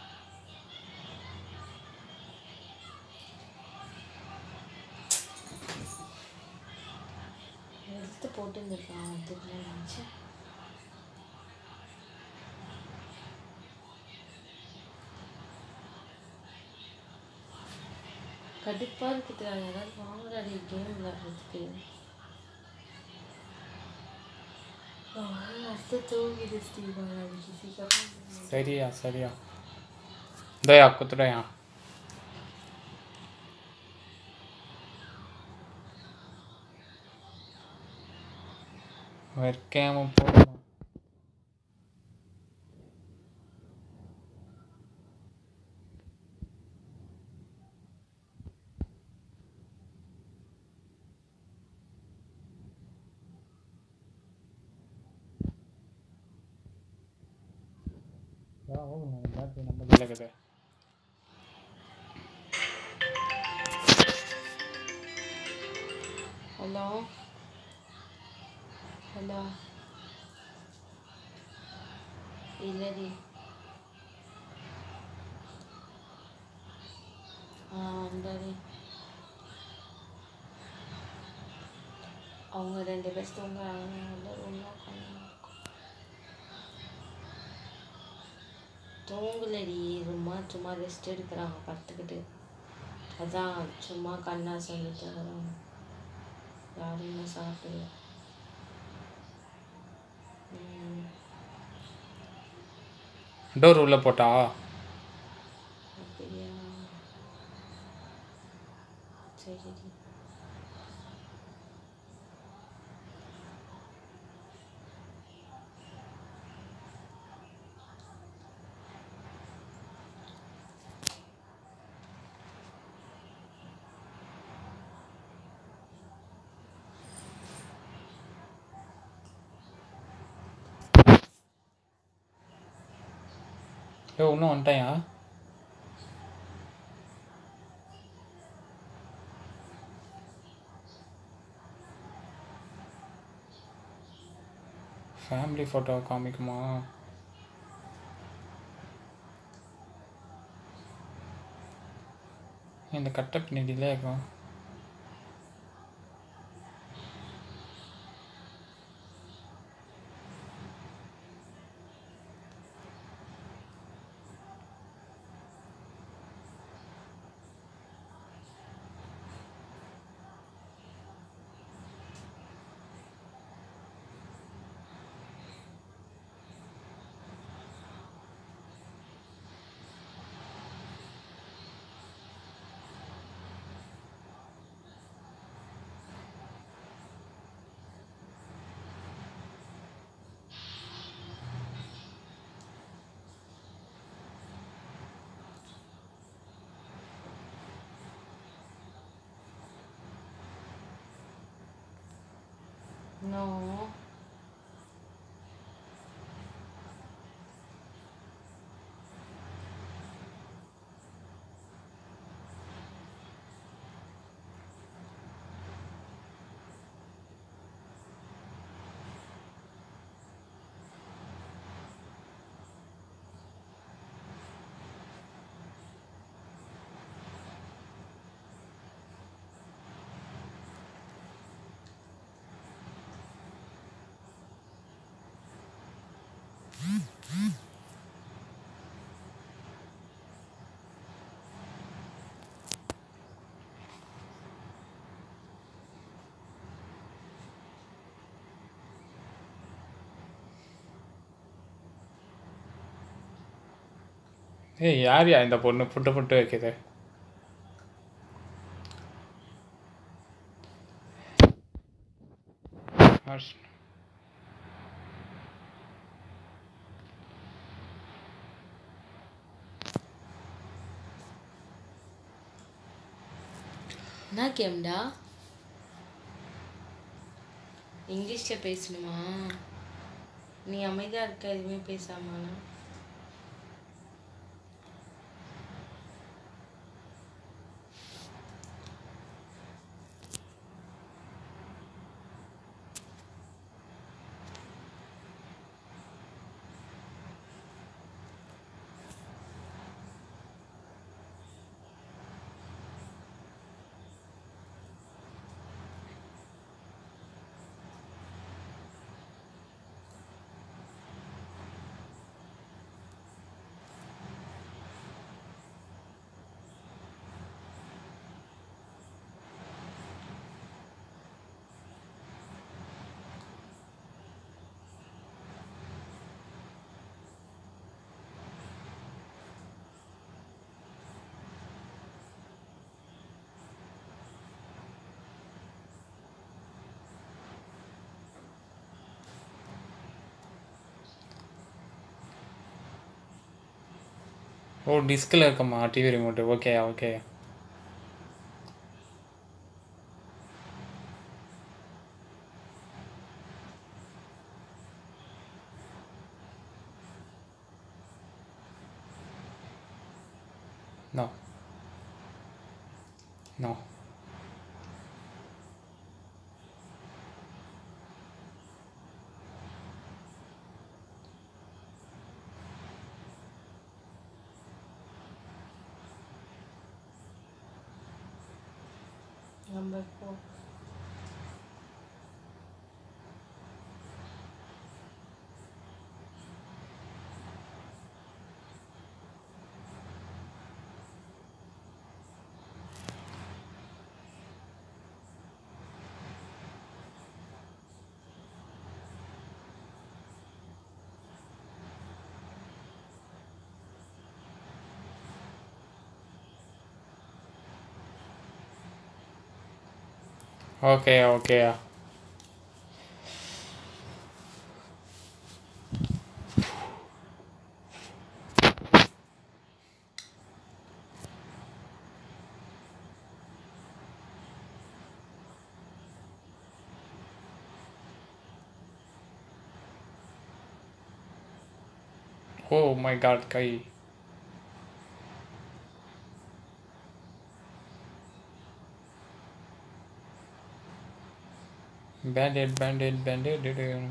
எடுத்து போட்டுருந்துருக்கான் அதுக்குள்ள நினச்சி. கடுப்பாக இருக்குது. யாராவது வாங்குறாடி கேம் விளையாடுறதுக்கு. தூங்கிடு ஸ்டீவா. சரியா தயா குத்துடையா. வைக்காம போடணும். மேலே இருக்குது. ஹலோ ஹலோ இல்லடி வந்தாடி அவங்க 2 பேர் தூங்குறாங்க. ரூம்ல தூங்கலடி, சும்மா ரெஸ்ட் எடுக்கிறாங்க படுத்துக்கிட்டு. அதான் சும்மா கண்ணா சொல்லிட்டு வராங்க. யாரும் இன்னும் சாப்பிடல. டோர் உள்ளே போட்டா அப்படியா? சரி. இன்னும் வந்துட்டாயா? Family photo காமிக்குமா? இந்த கட்டை பின்னாடியிலே இருக்கும். No. யார்யா இந்த பொண்ணு புட்டு வைக்குது? என்ன கேம்டா? இங்கிலீஷில் பேசணுமா? நீ அமைதியாக இருக்க, எதுவுமே பேசாமண்ணா. ஓ, டிஸ்கில் இருக்கம்மா TV remote. Okay. No. No. Number 4. Okay, okay. Oh my god, Kai. Bandit, bandit, bandit.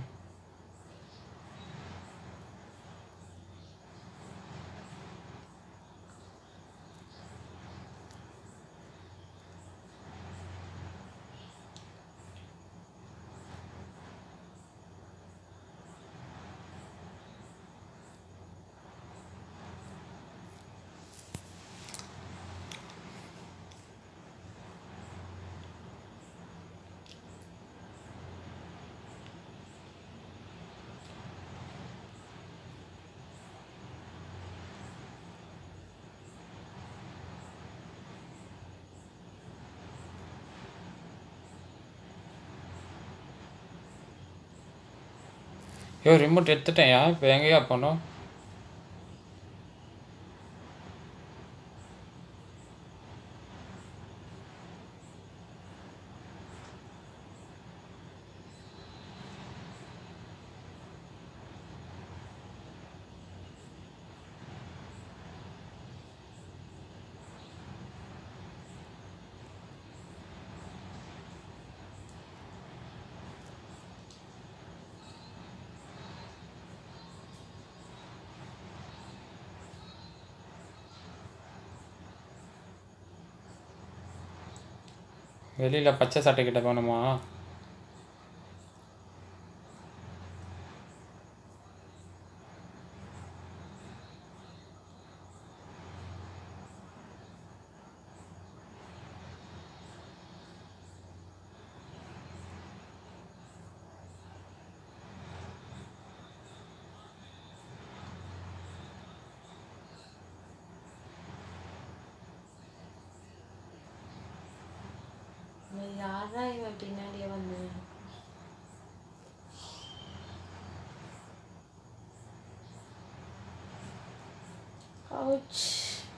யோ ரிமோட் எடுத்துட்டேன்யா, இப்போ எங்கேயா போனோம்? வெளியில் பச்சை சட்டை கிட்ட போகணுமா? யாரா இவன் பின்னாடியே வந்து ouch.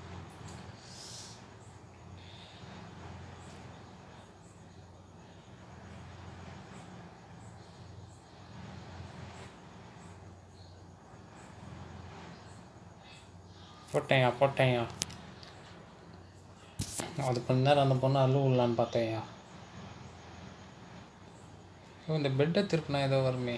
போட்டேன்யா. அது கொஞ்ச நேரம் அந்த பொண்ணு அழுவலான்னு பார்த்தேன்யா. இந்த பெட்டை திருப்பினா ஏதோ வருமே.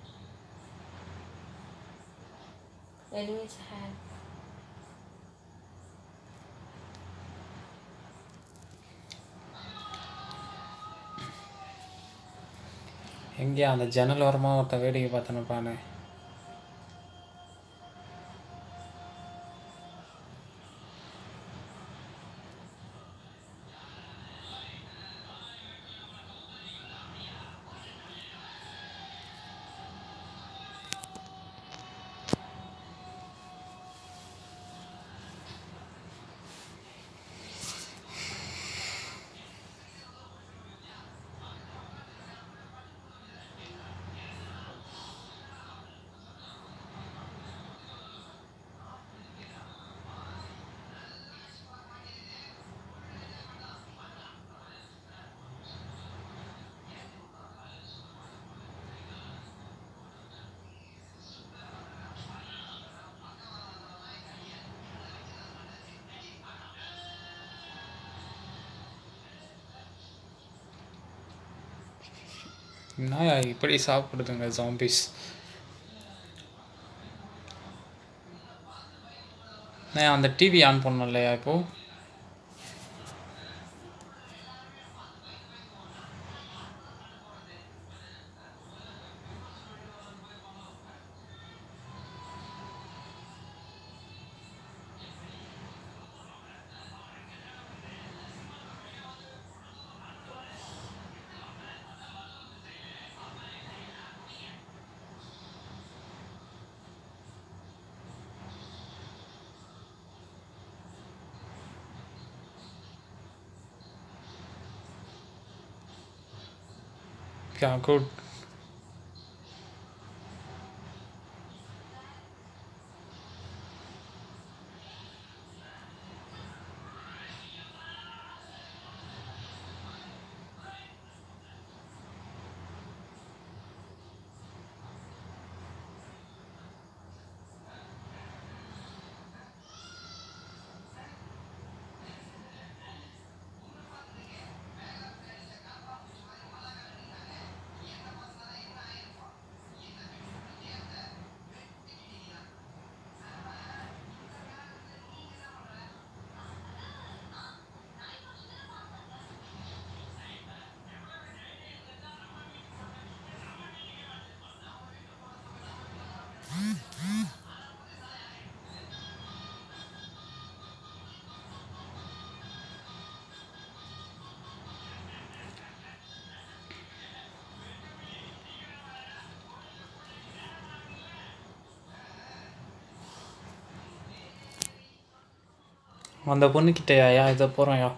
Enemies have எங்கேயா அந்த ஜன்னல் ஓரமாக ஒருத்தன் வேடிக்கை பார்த்துனுப்பானு. என்னயா இப்படி சாப்பிடுதுங்க ஜாம்பிஸ்? நான் அந்த டிவி ஆன் பண்ணோம் இல்லையா இப்போது? Yeah, good. அந்த பொண்ணுக்கிட்டயா இதை போகிறோம்யா?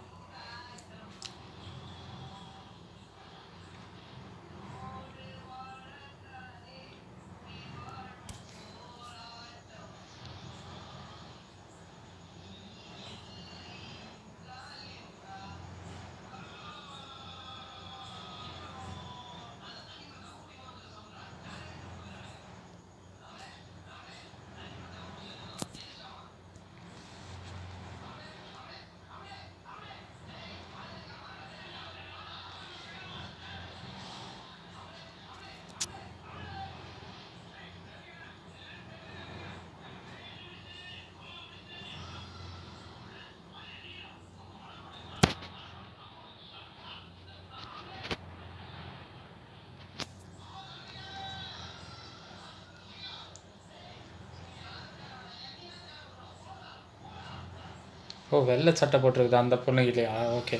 ஓ, வெள்ளை சட்டை போட்டிருக்குது அந்த பொண்ணு இல்லையா? Okay.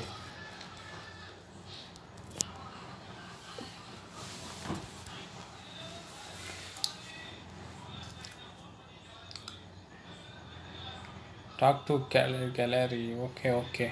Talk to gallery. Okay okay.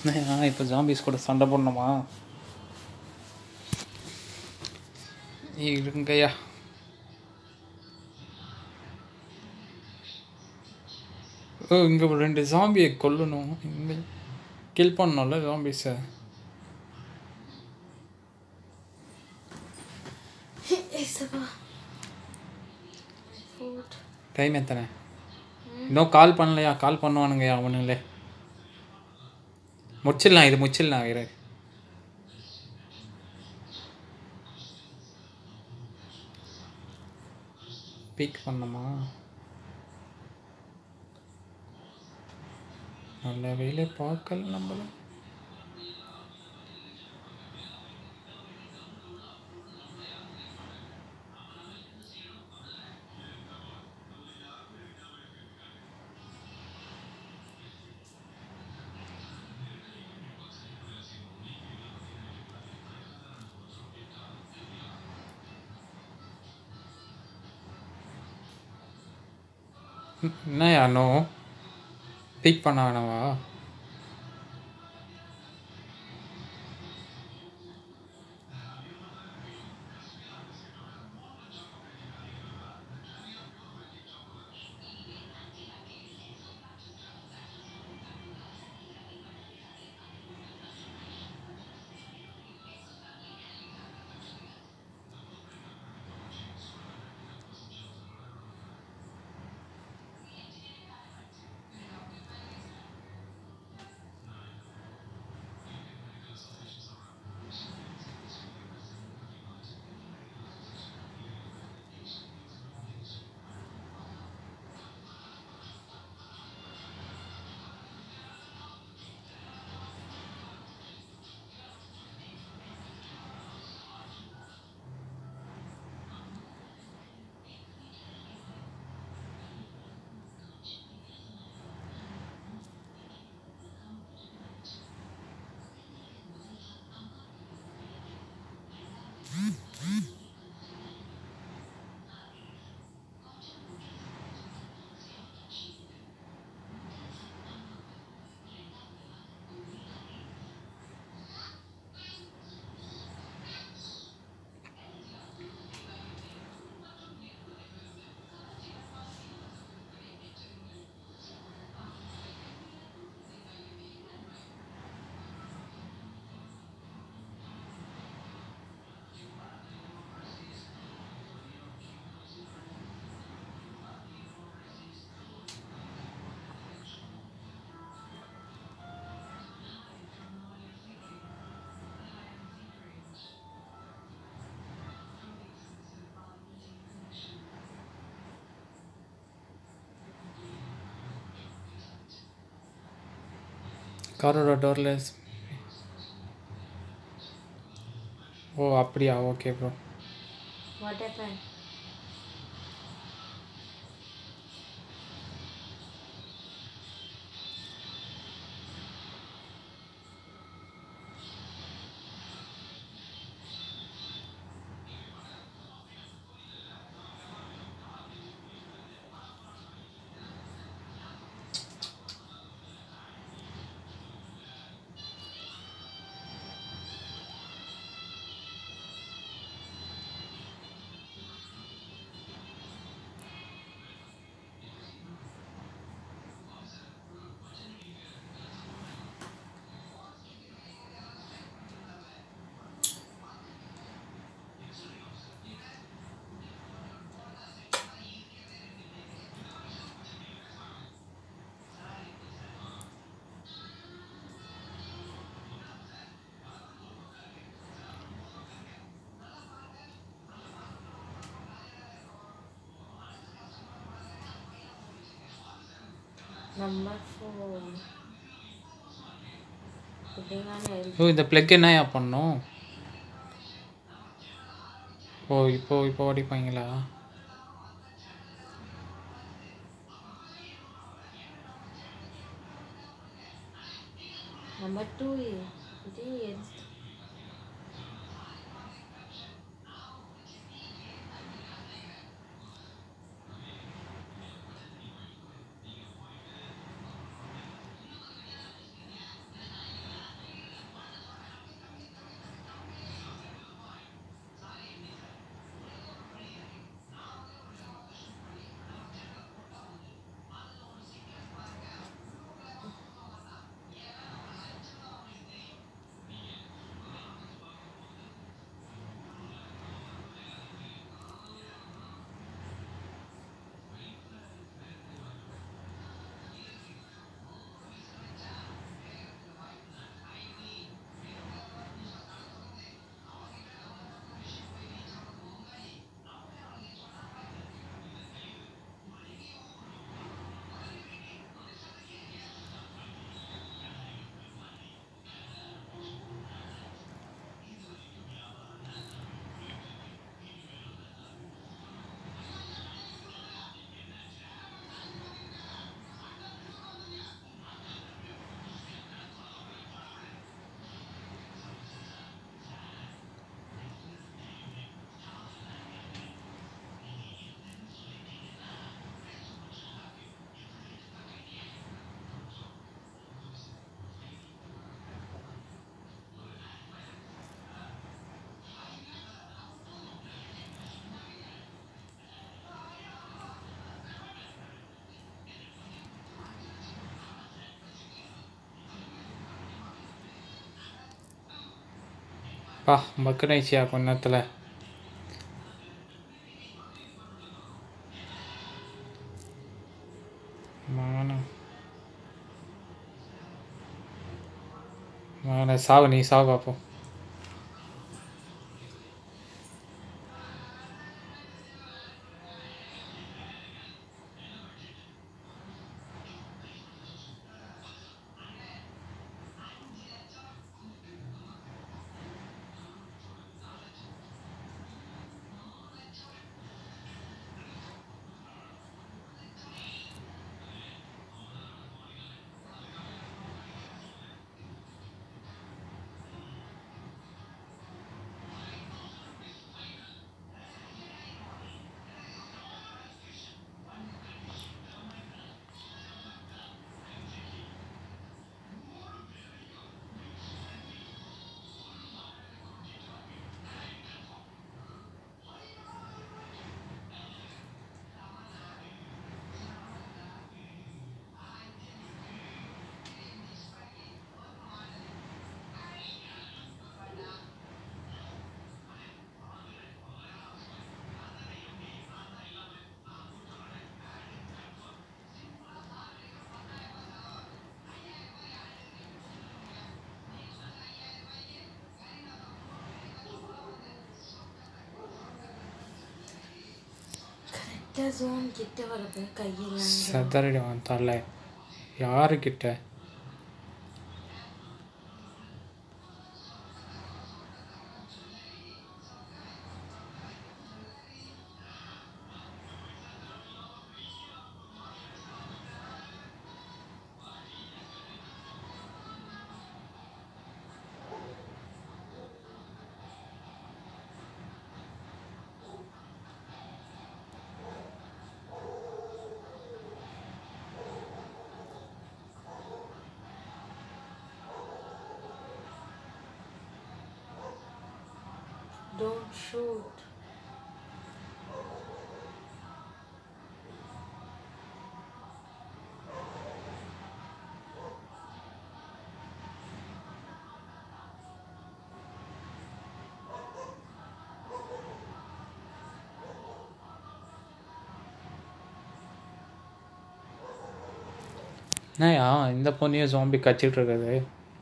இப்போ ஜாம்பிஸ் கூட சண்டை போடணுமா? இருங்கய்யா. இங்கே 2 ஜாம்பியை கொல்லணும். இங்கே கில் பண்ணோம்ல ஜாம்பிஸை. டைம் எத்தனை? இன்னும் கால் பண்ணலையா? கால் பண்ணுவானுங்கய்யா அவனுங்களே. முடிச்சிடலாம், இது முடிச்சிடலாம். வேறு பீக் பண்ணணுமா? நல்ல வேலை பார்க்கல நம்மள. என்னையா நோ பீக் பண்ண வேணாவா? காரோட டோர்லெஸ். ஓ அப்படியா? Okay bro. What happened? Number 4. ஓ இந்த ப்ளக் என்னயா பண்ணும்? ஓ இப்போ அடிப்பாங்களா? Number 2 is பா பக்கனாயிச்சியா கொஞ்ச நேரத்தில். மகனை சாவு, நீ சாவு பார்ப்போம். கரெக்டாக ஜோன் கிட்ட வரப்போ கையெல்லாம் சதறிடுவான் தலை. யாருக்கிட்ட? Don't shoot. என்னையா இந்த பொண்ணையும் ஜாம்பி கச்சிட்டு இருக்குது?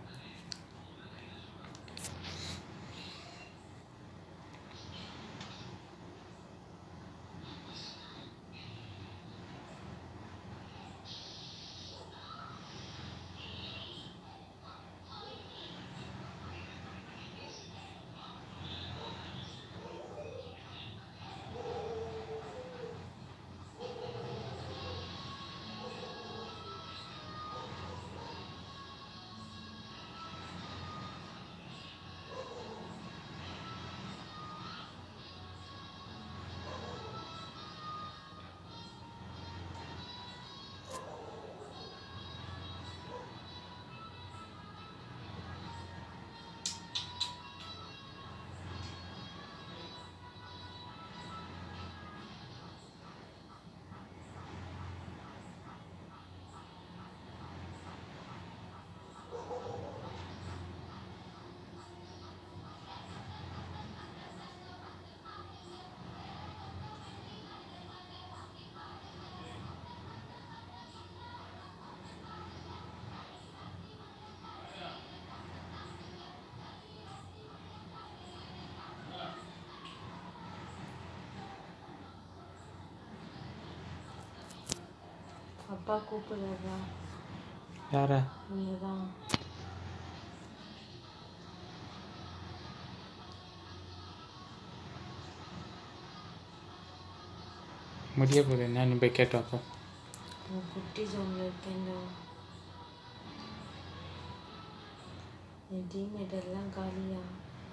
அப்பா கூப்பிடுறா. யார? நீதான். முடிய போகுது என்ன, நீ போய் கேட்டு வைப்போம். குட்டி ஜோனில் இருக்கேன்டா. என் டீம்மேட் எல்லாம் காலியா.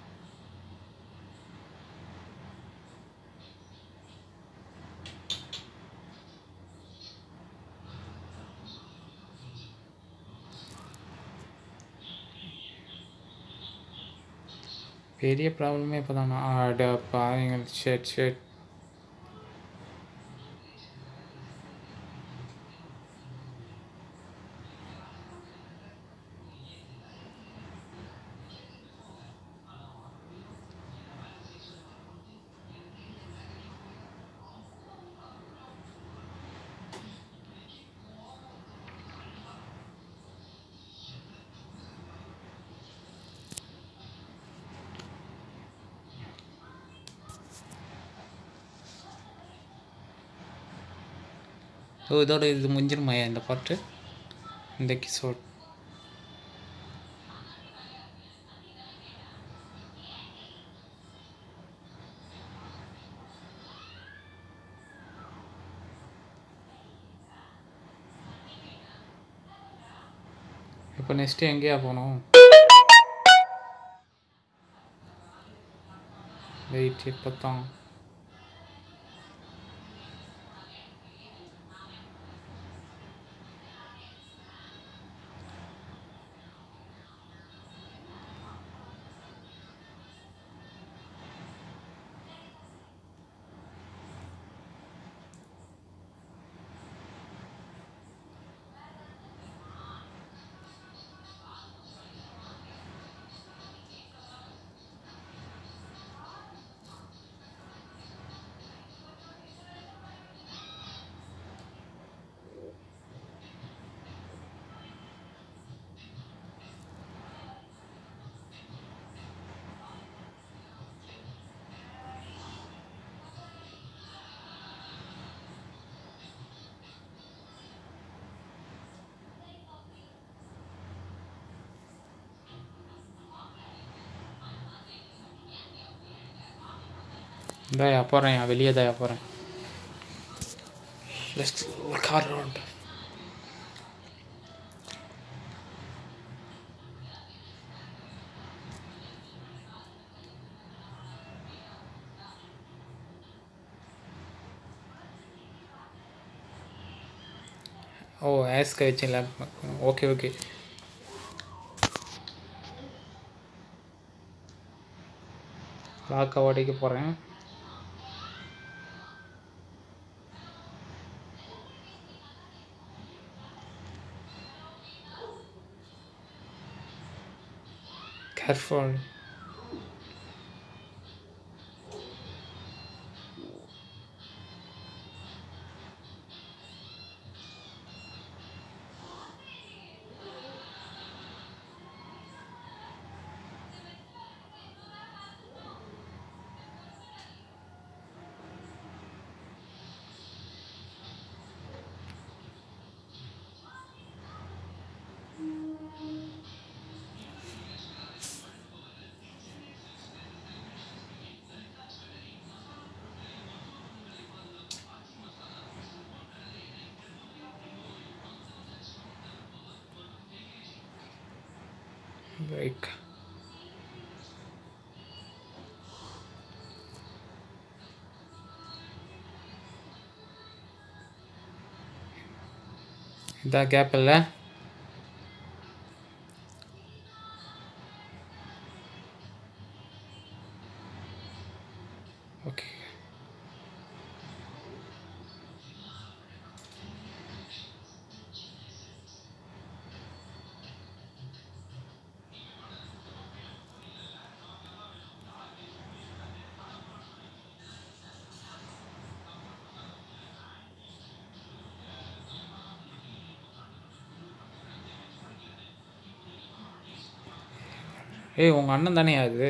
பெரிய ப்ராப்ளமே இப்போ தானா? ஆட பாருங்க. ஷெட் இதோட இது முடிஞ்சிருமாயா இந்த பாட்டு, இந்த எபிசோட்? இப்போ நெக்ஸ்ட்டு எங்கேயா போகணும்? வெயிட், இப்போ தான் இதாயா போகிறேன், வெளியே தாயா போகிறேன். Let's car round. ஓ ஆஸ்க வச்சு லேப். Okay okay. லாக்கை உடைக்க போகிறேன். கேர்ஃபுல். பிரேக். இதான் கேப் இல்லை. ஓகே. ஏய் உங்கள் அண்ணன் தானே அது?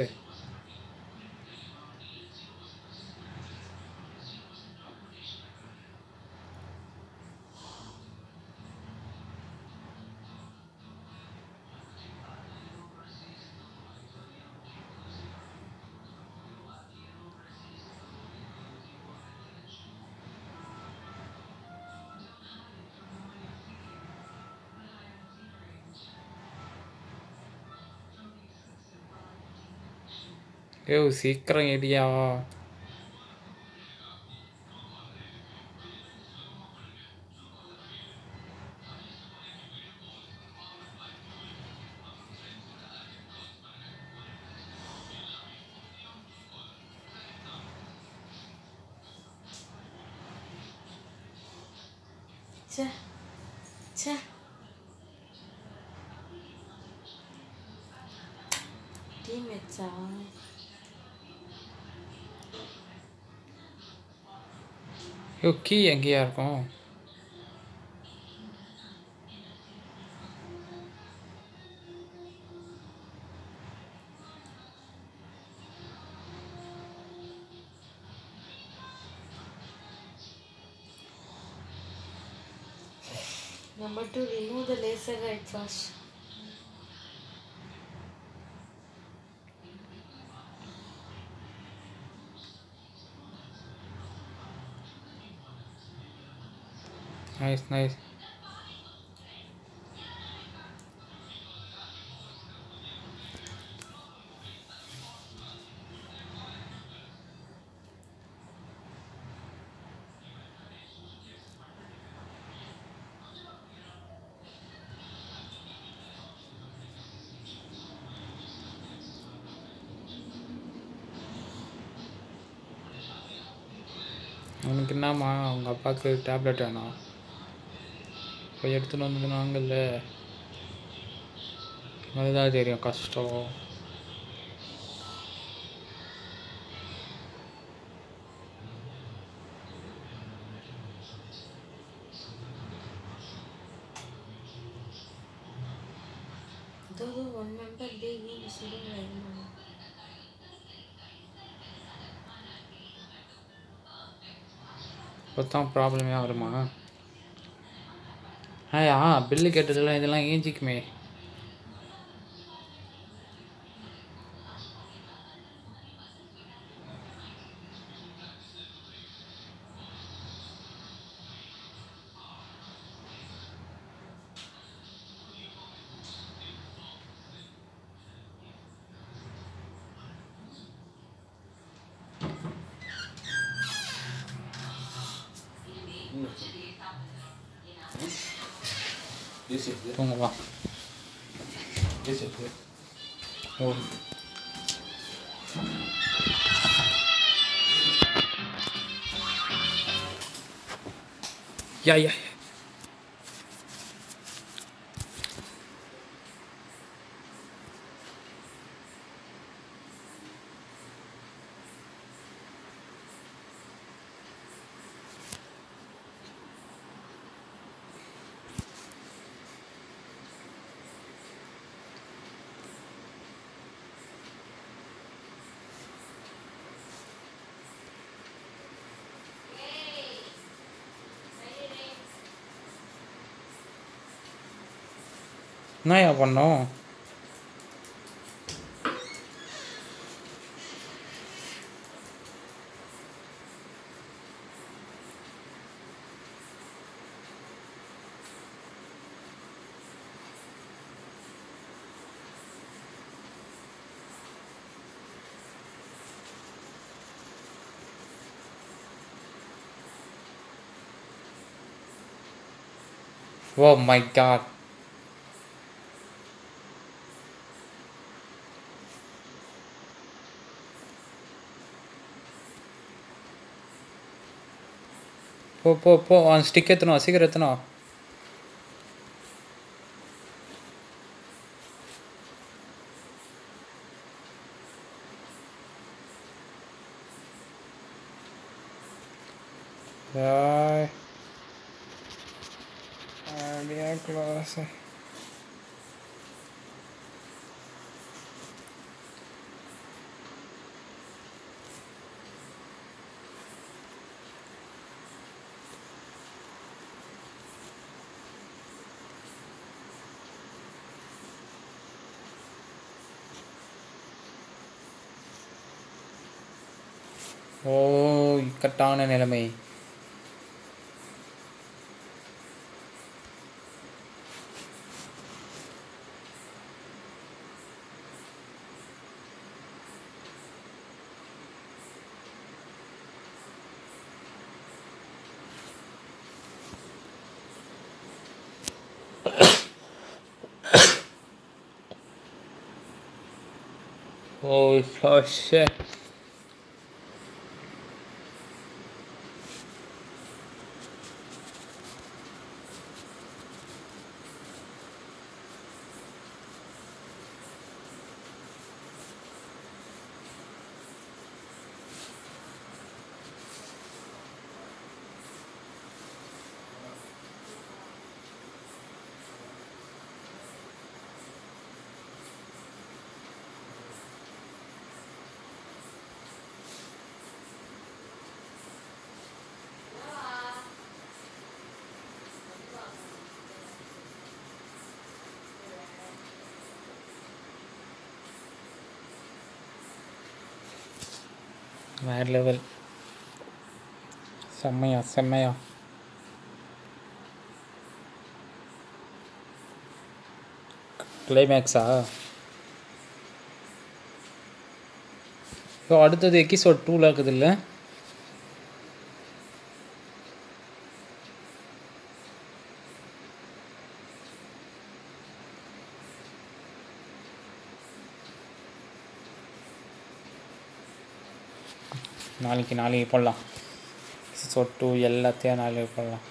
ஏய் சீக்கிரம் எடியா. ச்சே ச்சே. டீம்மேட்ஸா? ஐயோ கீ எங்கேயா இருக்கும்? Number 2, remove the laser right first. Nice. உனக்கு என்னம்மா அவங்க அப்பாவுக்கு டேப்லெட் வேணாம், போய் எடுத்துன்னு வந்து வாங்கல. அதுதான் தெரியும் கஷ்டம். Though one member they use shooting right now. இப்போ தான் ப்ராப்ளமே வருமா? பில்லு கேட்டதெல்லாம் இதெல்லாம் ஏஞ்சிக்குமே. தூங்கவா? ஓ யா என்னயா பண்ணோம்? Oh my god. போ அவன் ஸ்டிக் எத்தணும், சீக்கிரம் எத்தணும். Class. ஓ இக்கட்டான நிலைமை. Oh shit. வேறு லெவல். செம்மையா செம்மையா. கிளைமேக்ஸா? ஸோ அடுத்தது எபிசோட் 2 இருக்குது இல்லை? நாளைக்கு போடலாம். எபிசோட் 2 எல்லாத்தையும் நாளைக்கு போடலாம்.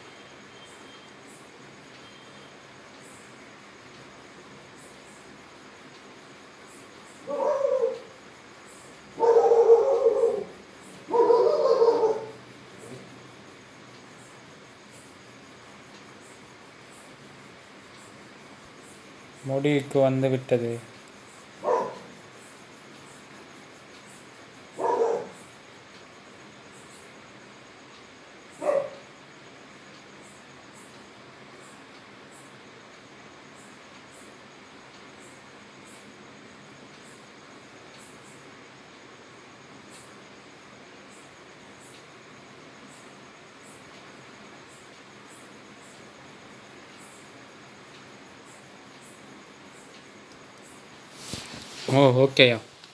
முடிவுக்கு வந்து விட்டது. ஓ ஓகேயா.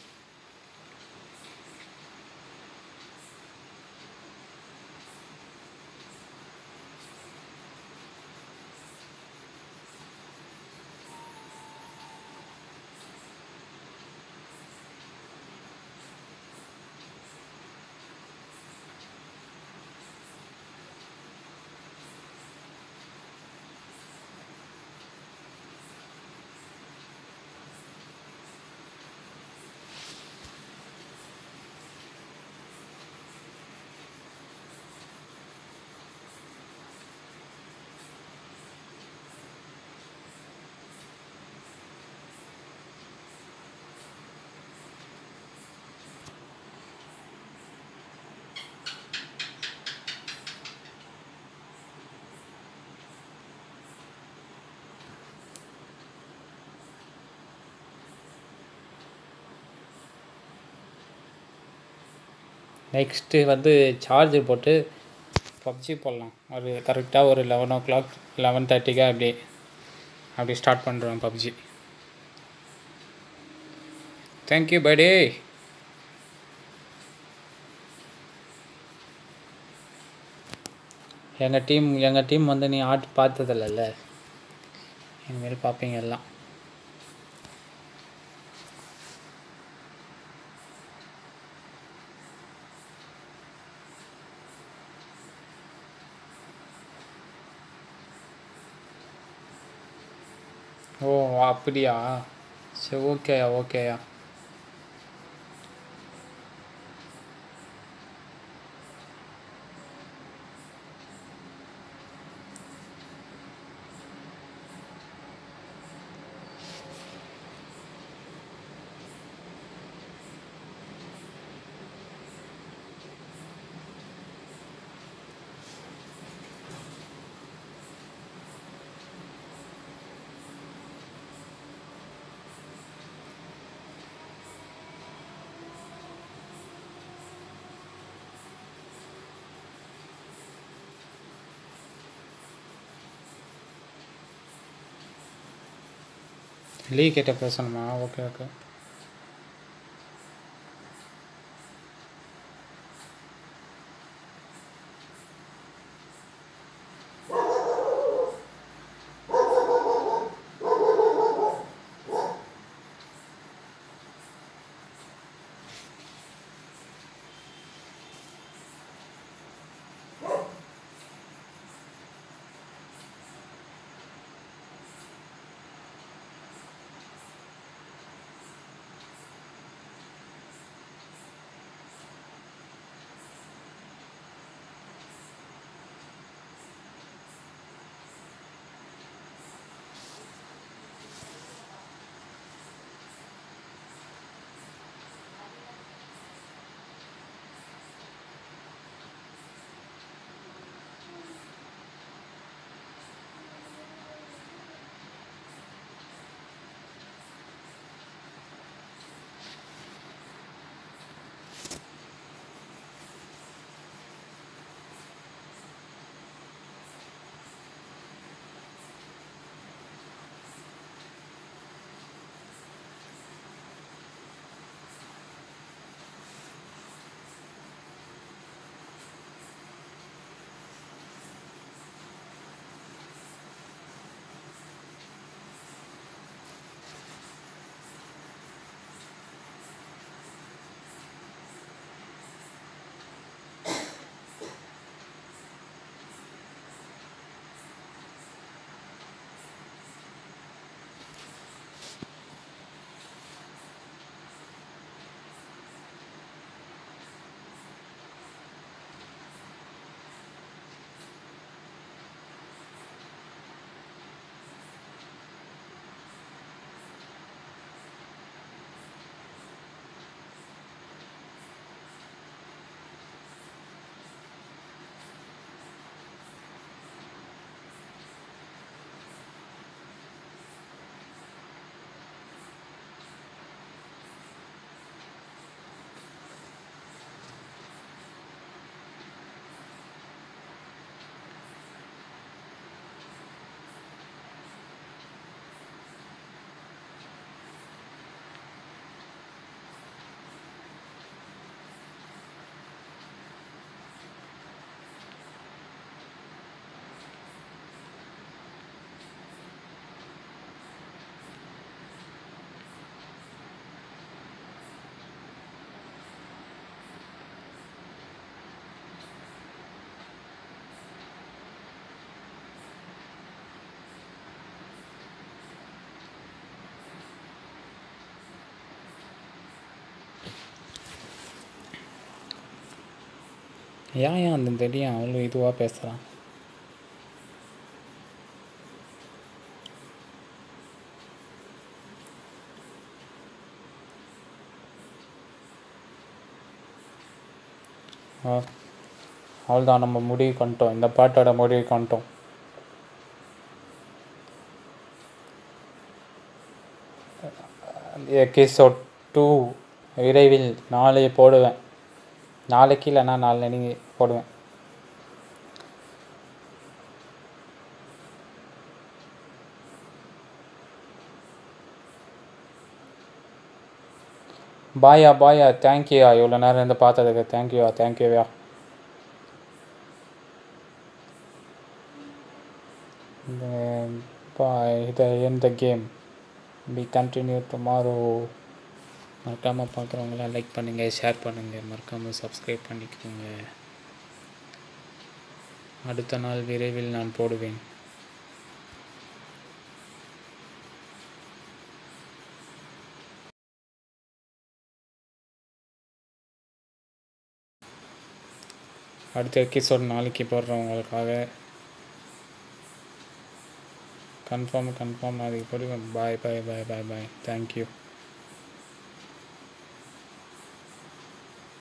நெக்ஸ்ட்டு வந்து சார்ஜர் போட்டு பப்ஜி போடலாம். ஒரு கரெக்டாக ஒரு 11 o'clock 11:30 அப்படி ஸ்டார்ட் பண்ணுறோம் பப்ஜி. தேங்க்யூ படி. எங்கள் டீம் வந்து நீ பார்த்ததில்ல, இனிமேல் பார்ப்பீங்க எல்லாம். ஓ அப்படியா? சரி ஓகேயா. லீ கிட்ட பேசணுமா? ஓகே. ஏன் அந்த தெரியும் அவ்வளோ இதுவாக பேசுகிறான்? அவ்வளோதான், நம்ம முடிவுக்கு வந்துட்டோம். இந்த பாட்டோட முடிவுக்கு வந்துட்டோம். எபிசோட் 2 விரைவில் நாளை போடுவேன். நாளைக்கு இல்லைன்னா நாளைக்கு போடுவேன். பாயா தேங்க்யூயா, இவ்வளோ நேரம் இருந்து பார்த்ததுக்கு தேங்க்யூயா. இதை எந்த கேம் வி கண்டினியூ டுமாரோ. மறக்காமல் பார்க்குறவங்களாம் லைக் பண்ணுங்கள், ஷேர் பண்ணுங்கள், மறக்காமல் சப்ஸ்கிரைப் பண்ணிக்கோங்க. அடுத்த நாள் விரைவில் நான் போடுவேன். அடுத்த எபிசோட் நாளைக்கு போடுறவங்களுக்காக கன்ஃபார்ம் நாளைக்கு போடுவேன். பாய். தேங்க்யூ.